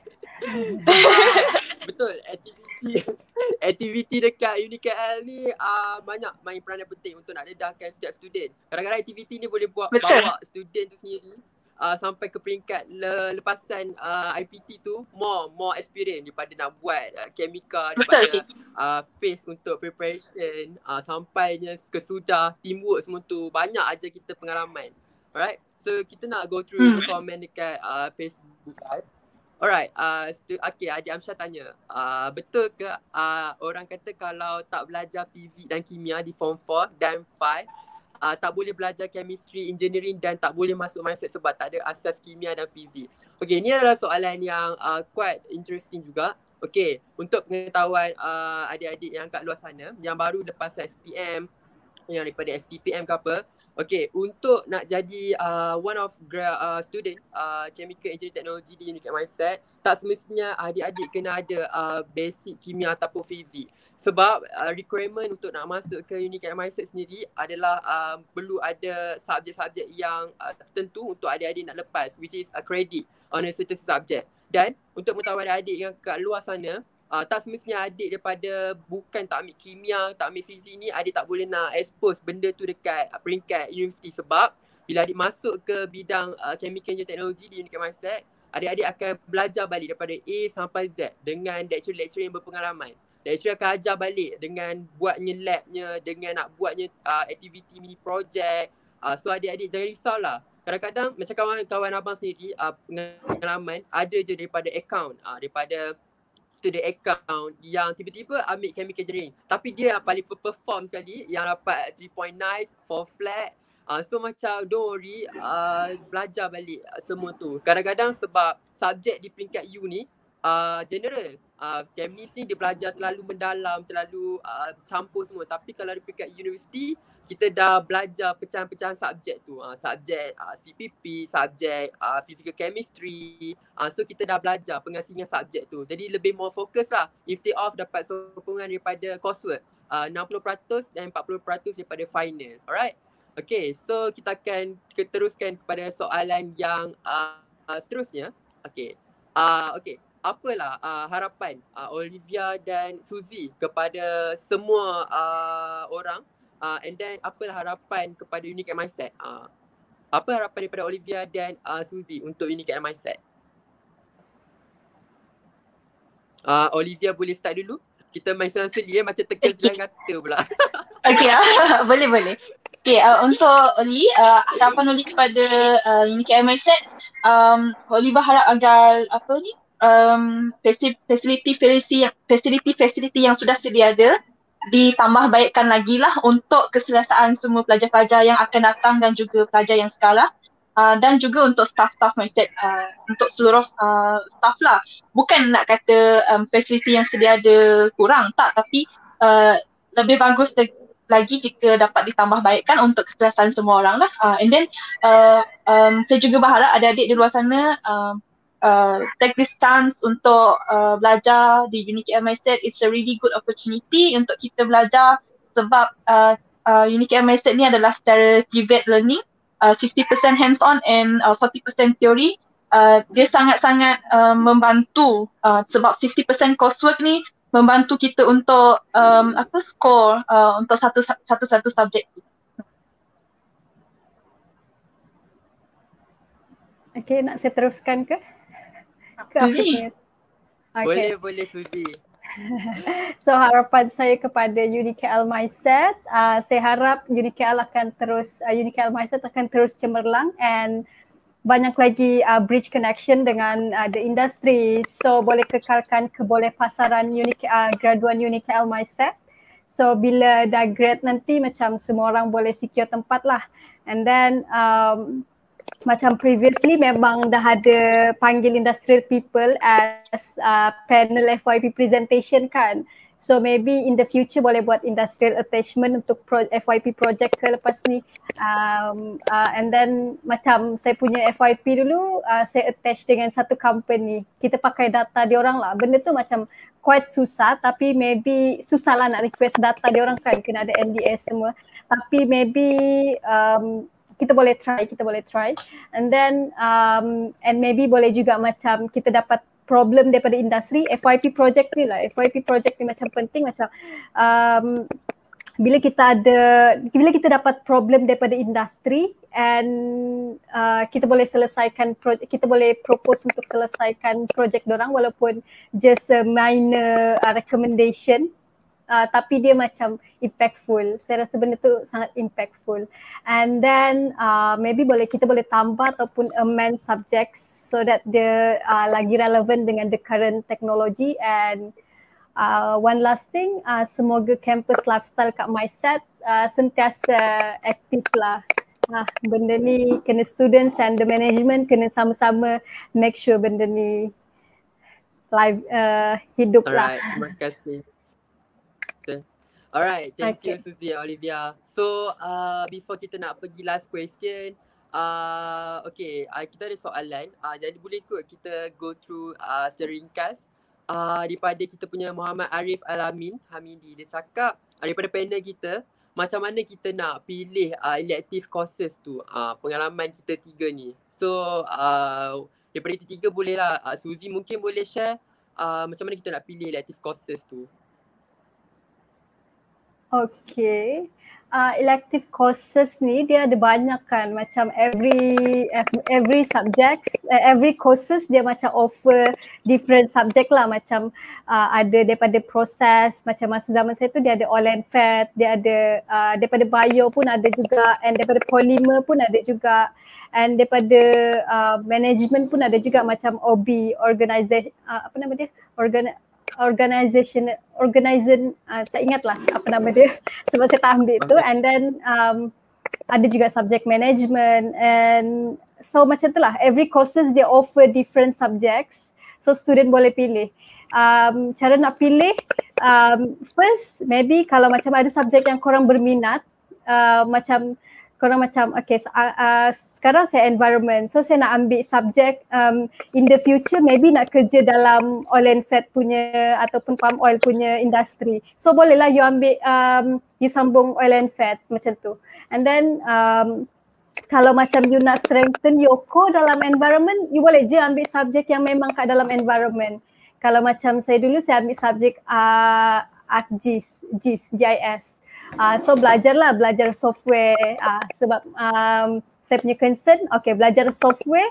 Betul, aktiviti aktiviti dekat UniKL ni uh, banyak main peranan penting untuk nak dedahkan setiap student. Kadang-kadang aktiviti ni boleh buat Betul. bawa student tu sendiri uh, sampai ke peringkat le, lepasan uh, I P T tu more more experience daripada nak buat uh, Kemika, daripada uh, face untuk preparation uh, sampainya kesudah teamwork semua tu, banyak aja kita pengalaman. Alright, so kita nak go through Hmm. the comment dekat uh, Facebook live. Alright, uh, stu- okay, Adik Amsyah tanya, uh, betul ke uh, orang kata kalau tak belajar fizik dan kimia di form four dan five, uh, tak boleh belajar chemistry, engineering dan tak boleh masuk mindset sebab tak ada asas kimia dan fizik? Okay, ni adalah soalan yang uh, quite interesting juga. Okay, untuk pengetahuan uh, adik-adik yang kat luar sana, yang baru lepas S P M, yang daripada S T P M ke apa, okay, untuk nak jadi uh, one of gra- uh, student uh, Chemical Engineering Technology di UniKL Mindset, tak semestinya adik-adik kena ada uh, basic kimia ataupun fizik. Sebab uh, requirement untuk nak masuk ke UniKL Mindset sendiri adalah uh, perlu ada subjek-subjek yang uh, tertentu untuk adik-adik nak lepas, which is a credit on a certain subject. Dan untuk mengetahui adik-adik yang kat luar sana, Uh, tak semestinya adik daripada bukan tak ambil kimia, tak ambil fizik ni, adik tak boleh nak expose benda tu dekat uh, peringkat universiti. Sebab bila adik masuk ke bidang uh, Chemical Engineering Technology di UniKL Mindset, adik-adik akan belajar balik daripada A sampai Z dengan lecturer-lecturer yang berpengalaman. Lecturer akan ajar balik dengan buatnya labnya, dengan nak buatnya uh, aktiviti mini project. Uh, so adik-adik jangan risaulah. Kadang-kadang macam kawan-kawan abang sendiri, uh, pengalaman ada je daripada account, uh, daripada student account yang tiba-tiba ambil chemical engineering, tapi dia yang paling perform sekali, yang dapat three point nine, four flat. Uh, so macam don't worry, uh, belajar balik uh, semua tu. Kadang-kadang sebab subjek di peringkat U ni uh, general, uh, chemis ni dia belajar terlalu mendalam, terlalu uh, campur semua. Tapi kalau di peringkat universiti, kita dah belajar pecahan-pecahan subjek tu. Uh, subjek uh, C P P, subjek uh, physical chemistry. Uh, so kita dah belajar pengasingan subjek tu. Jadi lebih more fokus lah. Instead of dapat sokongan daripada coursework. Uh, enam puluh peratus dan empat puluh peratus daripada final. Alright. Okay, so kita akan teruskan kepada soalan yang uh, uh, seterusnya. Okay. Uh, okay. Apalah uh, harapan uh, Olivia dan Suzy kepada semua uh, orang? Uh, and then apa harapan kepada UniKL Mindset? Uh, apa harapan daripada Olivia dan uh, Suzy untuk UniKL Mindset? Uh, Olivia boleh start dulu? Kita main selang-seli ya, macam tekan selang kata pula. Okay, uh, boleh boleh. Okay, uh, untuk Oli, uh, harapan Oli kepada uh, Unique Mindset, um, Oli berharap agar apa ni, um, facility facility facility facility yang sudah sedia ada ditambah baikkan lagi lah untuk keselesaan semua pelajar-pelajar yang akan datang dan juga pelajar yang sekarang. Uh, dan juga untuk staff-staff mindset, uh, untuk seluruh uh, staff lah. Bukan nak kata um, fasiliti yang sedia ada kurang, tak. Tapi uh, lebih bagus lagi jika dapat ditambah baikkan untuk keselesaan semua orang lah. Uh, and then uh, um, saya juga berharap adik-adik di luar sana uh, uh, take this chance untuk uh, belajar di Unique Mindset. It's a really good opportunity untuk kita belajar sebab uh, uh, Unique Mindset ni adalah secara private learning. Uh, sixty percent hands-on and uh, forty percent theory. Uh, dia sangat-sangat uh, membantu uh, sebab sixty percent coursework ni membantu kita untuk um, apa score uh, untuk satu satu satu subjek. Okay, nak saya teruskan ke? Ke apa punya? Okay. Boleh, boleh Suzy. So harapan saya kepada Unique Mindset, uh, saya harap Unique akan terus, uh, Unique Mindset akan terus cemerlang and banyak lagi uh, bridge connection dengan uh, the industry. So boleh kekalkan kebolehpasaran Unique, uh, graduan Unique Mindset. So bila dah grad nanti macam semua orang boleh secure tempat lah. And then um, macam previously memang dah ada panggil industrial people as uh, panel F Y P presentation kan. So maybe in the future boleh buat industrial attachment untuk pro- F Y P project ke lepas ni. Um, uh, and then macam saya punya F Y P dulu, uh, saya attach dengan satu company. Kita pakai data diorang lah. Benda tu macam quite susah tapi maybe susah lah nak request data diorang kan. Kena ada N D S semua. Tapi maybe um, kita boleh try, kita boleh try. And then um, and maybe boleh juga macam kita dapat problem daripada industri, F Y P project ni lah. F Y P project ni macam penting macam um, bila kita ada, bila kita dapat problem daripada industri and uh, kita boleh selesaikan, pro, kita boleh propose untuk selesaikan project dorang walaupun just a minor uh, recommendation. Uh, tapi dia macam impactful. Saya rasa benda tu sangat impactful. And then uh, maybe boleh kita boleh tambah ataupun amend subjects so that dia uh, lagi relevan dengan the current technology. And uh, one last thing, uh, semoga campus lifestyle kat Mindset uh, sentiasa aktif lah. Nah, benda ni kena students and the management kena sama-sama make sure benda ni live uh, hidup lah. Alright, terima kasih. Alright, thank okay. you Suzy and Olivia. So uh, before kita nak pergi last question, uh, okay, uh, kita ada soalan. Uh, jadi boleh kot kita go through uh, secara ringkas. Uh, daripada kita punya Muhammad Arif Alamin Hamidi, dia cakap uh, daripada panel kita, macam mana kita nak pilih uh, elective courses tu, uh, pengalaman kita tiga ni. So uh, daripada kita tiga boleh lah, uh, Suzy mungkin boleh share uh, macam mana kita nak pilih elective courses tu. Okay, uh, elective courses ni dia ada banyak kan, macam every every subjects, uh, every courses dia macam offer different subject lah, macam uh, ada daripada proses, macam masa zaman saya tu dia ada oil and fat, dia ada uh, daripada bio pun ada juga, and daripada polymer pun ada juga, and daripada uh, management pun ada juga, macam O B, organisasi, uh, apa nama dia, organ organisation organization uh, tak ingat lah apa nama dia sebab saya tak ambil tu. And then um, ada juga subject management, and so macam tu lah, every courses dia offer different subjects, so student boleh pilih. Um, cara nak pilih, um, first maybe kalau macam ada subjek yang korang berminat, uh, macam korang macam okay, uh, uh, sekarang saya environment, so saya nak ambil subjek um, in the future maybe nak kerja dalam oil and fat punya ataupun palm oil punya industry, so bolehlah you ambil, um, you sambung oil and fat macam tu. And then um, kalau macam you nak strengthen your core dalam environment, you boleh je ambil subjek yang memang kat dalam environment. Kalau macam saya dulu, saya ambil subjek uh, ArcGIS, G I S, G I S. Uh, so belajarlah, belajar software uh, sebab um, saya punya concern, okay, belajar software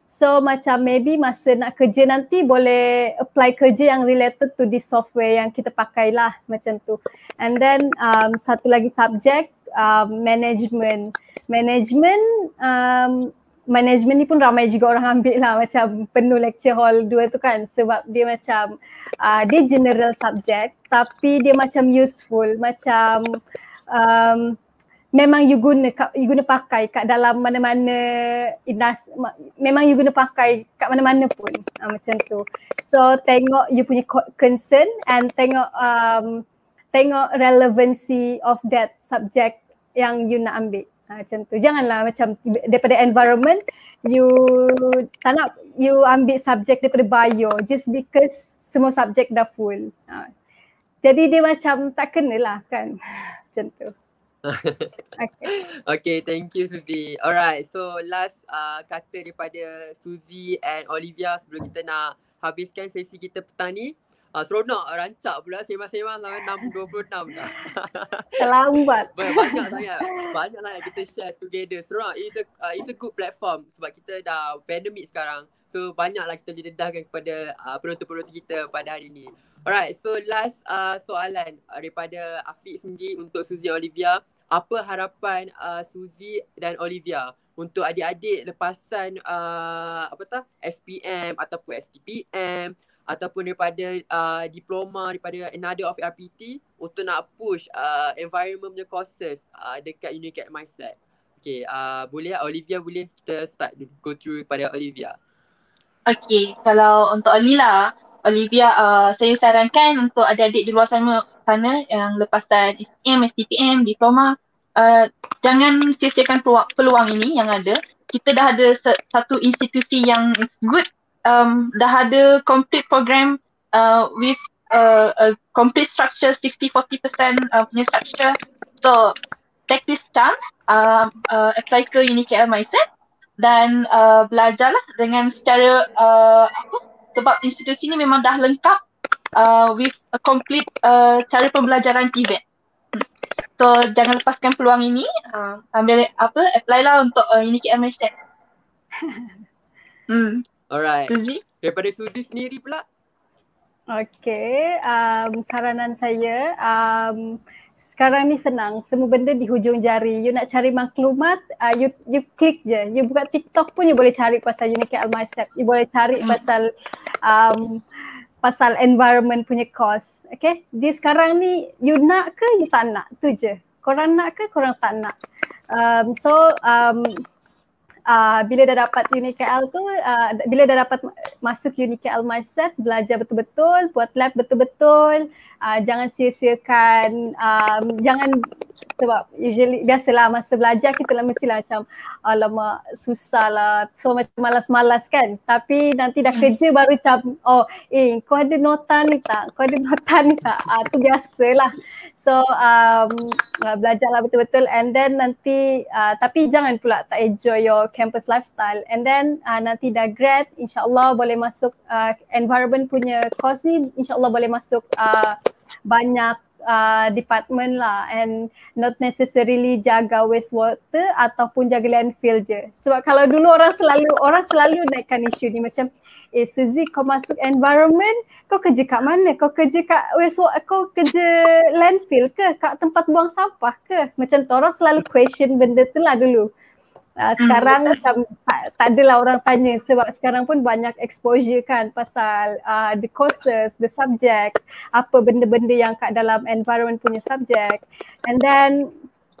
So macam maybe masa nak kerja nanti boleh apply kerja yang related to this software yang kita pakai lah macam tu. And then um, satu lagi subjek um, management. Management um, management ni pun ramai juga orang ambil lah, macam penuh lecture hall dua tu kan, sebab dia macam uh, dia general subject tapi dia macam useful, macam um, memang you guna you guna pakai kat dalam mana-mana industri, memang you guna pakai kat mana-mana pun uh, macam tu. So tengok you punya concern and tengok um, tengok relevancy of that subject yang you nak ambil. Ha, macam tu. Janganlah macam daripada environment you tak nak you ambil subjek daripada bio just because semua subjek dah full. Ha. Jadi dia macam tak kenalah kan. Macam tu. Okay. Okay, thank you Suzy. Alright, so last uh, kata daripada Suzy and Olivia sebelum kita nak habiskan sesi kita petang ni. Uh, seronok, rancak pula sembang-sembang sampai enam dua puluh enam dah. Terlambat. Banyak sangat, banyak lah yang kita share together. Seronok, it's a, uh, it's a good platform sebab kita dah pandemic sekarang. So banyaklah kita boleh dedahkan kepada uh, penonton-penonton kita pada hari ni. Alright, so last uh, soalan uh, daripada Afiq sendiri untuk Suzy Olivia. Apa harapan uh, Suzy dan Olivia untuk adik-adik lepasan uh, apa tak S P M ataupun S T P M ataupun daripada uh, diploma daripada another of R P T untuk nak push uh, environment punya courses uh, dekat Unicat Mindset. Okay, uh, boleh Olivia, boleh kita start go through pada Olivia. Okay, kalau untuk Olivia, Olivia uh, saya sarankan untuk adik-adik di luar sana, sana yang lepasan S P M, S T P M, diploma, uh, jangan sia-siakan peluang, peluang ini yang ada. Kita dah ada satu institusi yang good. Um, dah ada complete program uh, with uh, a complete structure, sixty forty percent uh, punya structure. So take this chance, uh, uh, apply ke Unicat Mindset dan uh, belajarlah dengan secara uh, apa, sebab institusi ni memang dah lengkap uh, with a complete uh, cara pembelajaran T V E T. So jangan lepaskan peluang ini, uh, ambil apa, apply lah untuk uh, Unicat Mindset. Hmm. Alright. Suzy? Daripada Suzy sendiri pula? Okay, um, saranan saya, um, sekarang ni senang, semua benda di hujung jari. You nak cari maklumat, uh, you you klik je. You buka TikTok pun you boleh cari pasal Unicat Mindset. You boleh cari pasal um, pasal environment punya course. Okay, di sekarang ni you nak ke you tak nak, tu je. Korang nak ke korang tak nak. Um, so, um, Uh, bila dah dapat Unicat tu, uh, bila dah dapat masuk Unicat Mindset, belajar betul-betul, buat lab betul-betul, uh, jangan sia-siakan, um, jangan, sebab usually biasalah masa belajar kita lah mestilah macam alamak susah lah, so macam malas-malas kan, tapi nanti dah kerja baru macam oh eh kau ada nota ni tak, kau ada nota ni tak, uh, tu biasalah. So um, uh, belajarlah betul-betul and then nanti uh, tapi jangan pula tak enjoy your campus lifestyle and then uh, nanti dah grad insyaAllah boleh masuk uh, environment punya course ni, insyaAllah boleh masuk uh, banyak uh, department lah and not necessarily jaga wastewater ataupun jaga landfill je. Sebab kalau dulu orang selalu orang selalu naikkan isu ni macam eh Suzy kau masuk environment, kau kerja kat mana? Kau kerja kat wastewater, kau kerja landfill ke? Kat tempat buang sampah ke? Macam tu orang selalu question benda tu lah dulu. Uh, sekarang hmm. macam tak, tak adalah orang tanya sebab sekarang pun banyak exposure kan pasal uh, the courses, the subjects, apa benda-benda yang kat dalam environment punya subject. And then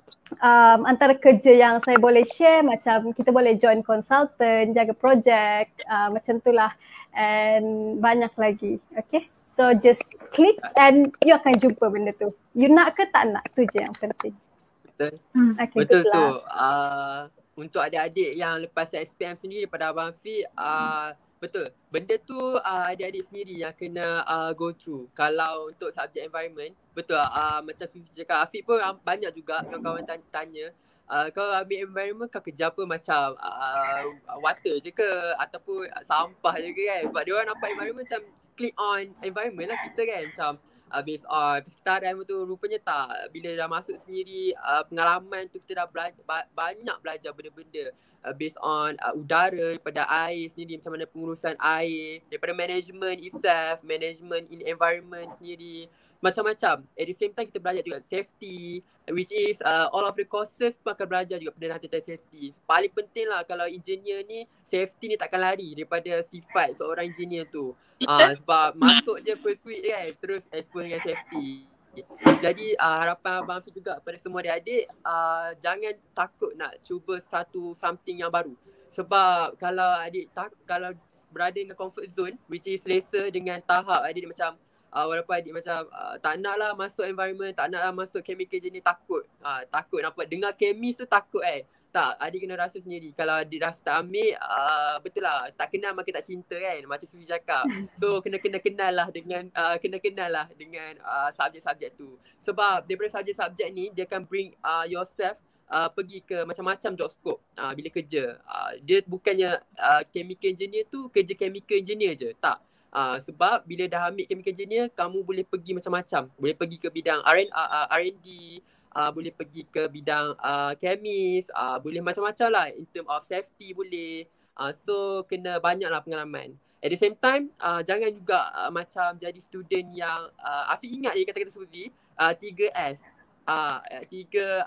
um, antara kerja yang saya boleh share macam kita boleh join consultant, jaga project, uh, macam tu lah and banyak lagi. Okay, so just click and you akan jumpa benda tu. You nak ke tak nak, tu je yang penting. Betul, hmm. okay, betul tu. Uh, untuk adik-adik yang lepas S P M sendiri daripada Abang Afiq, uh, betul, benda tu uh, adik-adik sendiri yang kena uh, go through. Kalau untuk subjek environment, betul uh, macam Fifi cakap, Afiq pun uh, banyak juga kawan-kawan tanya, uh, kau ambil environment kau kerja apa, macam uh, water je ke ataupun sampah je ke kan. Sebab dia orang nampak environment macam click on environment lah kita kan, macam uh, based on persekitaran tu, rupanya tak. Bila dah masuk sendiri, uh, pengalaman tu kita dah belajar, ba- banyak belajar benda-benda uh, based on uh, udara, daripada air sendiri, macam mana pengurusan air, daripada management itself, management in environment sendiri, macam-macam. At the same time kita belajar juga safety, which is uh, all of the courses pun akan belajar juga penderaan tentang safety. Paling penting lah kalau engineer ni, safety ni takkan lari daripada sifat seorang engineer tu. Uh, sebab masuk je first week kan, terus expose dengan safety. Jadi uh, harapan Abang Hafiz juga kepada semua adik-adik, uh, jangan takut nak cuba satu something yang baru. Sebab kalau adik tak, kalau berada dengan comfort zone, which is selesa dengan tahap adik macam Uh, walaupun adik macam uh, tak nak lah masuk environment, tak nak lah masuk chemical jenis, takut. Uh, takut nampak dengar kemis tu takut eh. Tak, adik kena rasa sendiri. Kalau adik rasa tak ambil, uh, betul lah. Tak kenal maka tak cinta kan. Macam Suzy cakap. So kena-kena kenal lah dengan, uh, kena kenal lah dengan uh, subjek-subjek tu. Sebab daripada subjek-subjek ni, dia akan bring uh, yourself Uh, pergi ke macam-macam job scope uh, bila kerja. Uh, dia bukannya uh, chemical engineer tu kerja chemical engineer je. Tak. Uh, sebab bila dah ambil chemical engineer, kamu boleh pergi macam-macam. Boleh pergi ke bidang R and, uh, R and D, uh, boleh pergi ke bidang uh, chemist, uh, boleh macam-macam lah. In term of safety boleh. Uh, so kena banyak lah pengalaman. At the same time, uh, jangan juga uh, macam jadi student yang, uh, Afiq ingat je kata-kata Suzy, uh, tiga S. Uh, tiga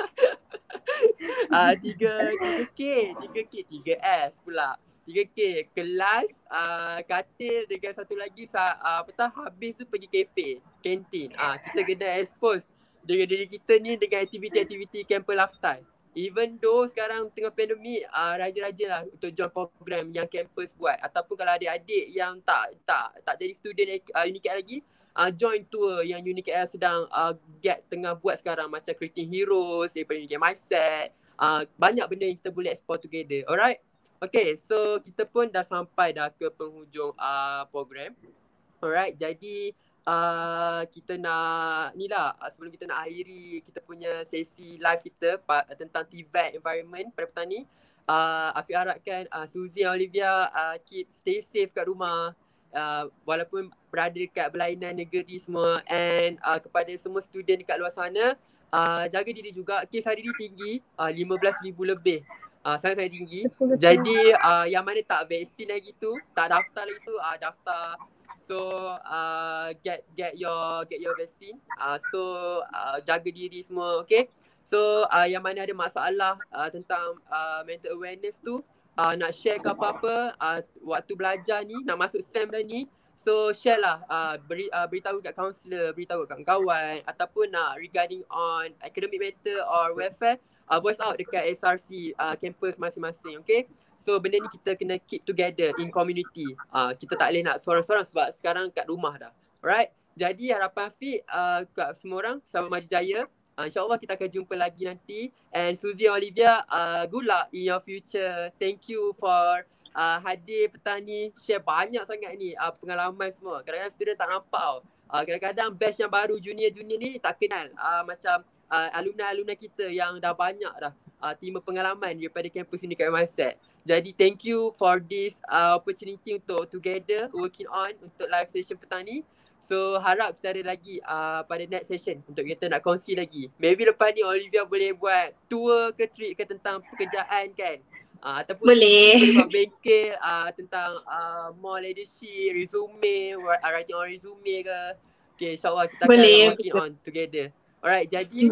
uh, tiga, tiga K, tiga K, tiga S pula. tiga K, kelas, uh, katil dengan satu lagi uh, apa tahu habis tu pergi kafe, kantin. Ah uh, kita kena expose dengan diri kita ni dengan aktiviti-aktiviti campus lifestyle. Even though sekarang tengah pandemik, uh, raja-raja lah untuk join program yang campus buat. Ataupun kalau adik-adik yang tak tak tak jadi student uh, Unique lagi, uh, join tour yang Unique sedang uh, get tengah buat sekarang, macam Creating Heroes, daripada Unique Mindset. Uh, banyak benda yang kita boleh explore together. Alright? Okay, so kita pun dah sampai dah ke penghujung uh, program. Alright, jadi uh, kita nak, ni lah uh, sebelum kita nak akhiri kita punya sesi live kita pa, tentang T V E T environment pada petani. Uh, Afiq harapkan uh, Suzy dan Olivia uh, keep stay safe kat rumah. Uh, walaupun berada dekat berlainan negeri semua, and uh, kepada semua student dekat luar sana, uh, jaga diri juga. Kes hari ni tinggi, uh, lima belas ribu lebih. Uh, sangat-sangat tinggi. Betul-betul. Jadi uh, yang mana tak vaksin lagi tu, tak daftar lagi tu, uh, daftar. So uh, get get your get your vaccine. Uh, so uh, jaga diri semua, okay? So uh, yang mana ada masalah uh, tentang uh, mental awareness tu, uh, nak share ke apa-apa uh, waktu belajar ni, nak masuk SEM dah ni. So share lah, uh, beri, uh, beritahu kat kaunselor, beritahu kat kawan-kawan, ataupun nak uh, regarding on academic matter or welfare, Uh, voice out dekat S R C uh, campus masing-masing, okay? So benda ni kita kena keep together in community. Uh, kita tak boleh nak sorang-sorang sebab sekarang kat rumah dah. Alright? Jadi harapan Afiq uh, kat semua orang, selamat maju jaya. Uh, InsyaAllah kita akan jumpa lagi nanti. And Suzy and Olivia, uh, good luck in your future. Thank you for uh, hadir petani, share banyak sangat ni uh, pengalaman semua. Kadang-kadang student tak nampak tau. Uh, kadang-kadang batch yang baru, junior-junior ni tak kenal. Uh, macam Uh, alumni-alumni kita yang dah banyak dah uh, terima pengalaman daripada kampus Unique Mindset. Jadi thank you for this uh, opportunity untuk together working on untuk live session petani. So harap kita ada lagi uh, pada next session untuk kita nak kongsi lagi. Maybe lepas ni Olivia boleh buat tour ke trip ke tentang pekerjaan kan. Uh, ataupun boleh buat bengkel uh, tentang uh, more leadership, resume, writing on resume ke. Okay, insyaAllah kita akan boleh, working betul. on together. Alright, jadi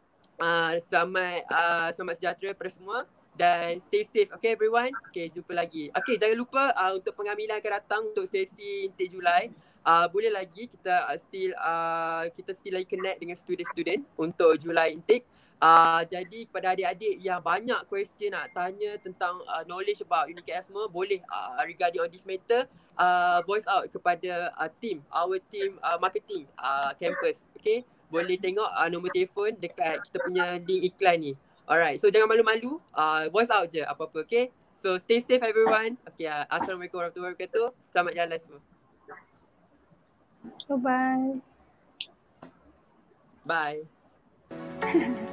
uh, selamat uh, selamat sejahtera kepada semua dan stay safe, okay everyone. Okay, jumpa lagi. Okay, jangan lupa uh, untuk pengambilan akan datang untuk sesi intake Julai. Uh, boleh lagi kita uh, still uh, kita still lagi connect dengan student-student untuk Julai intake. Uh, jadi kepada adik-adik yang banyak question nak tanya tentang uh, knowledge about Unique semua, boleh uh, regarding on this matter uh, voice out kepada uh, team, our team uh, marketing uh, campus, okay. Boleh tengok uh, nombor telefon dekat kita punya link iklan ni. Alright, so jangan malu-malu, uh, voice out je apa-apa, okay. So stay safe everyone. Okay, uh, Assalamualaikum warahmatullahi wabarakatuh. Selamat jalan semua. Bye-bye. Bye.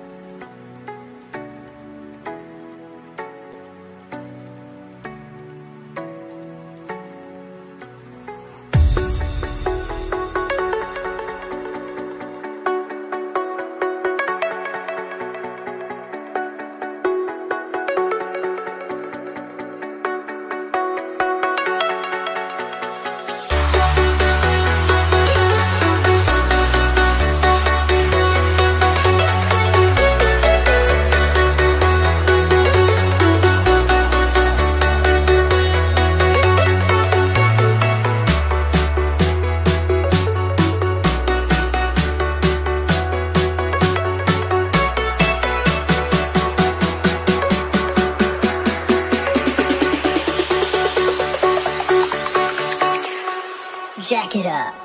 Jack it up.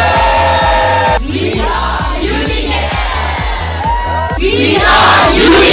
We are Unique!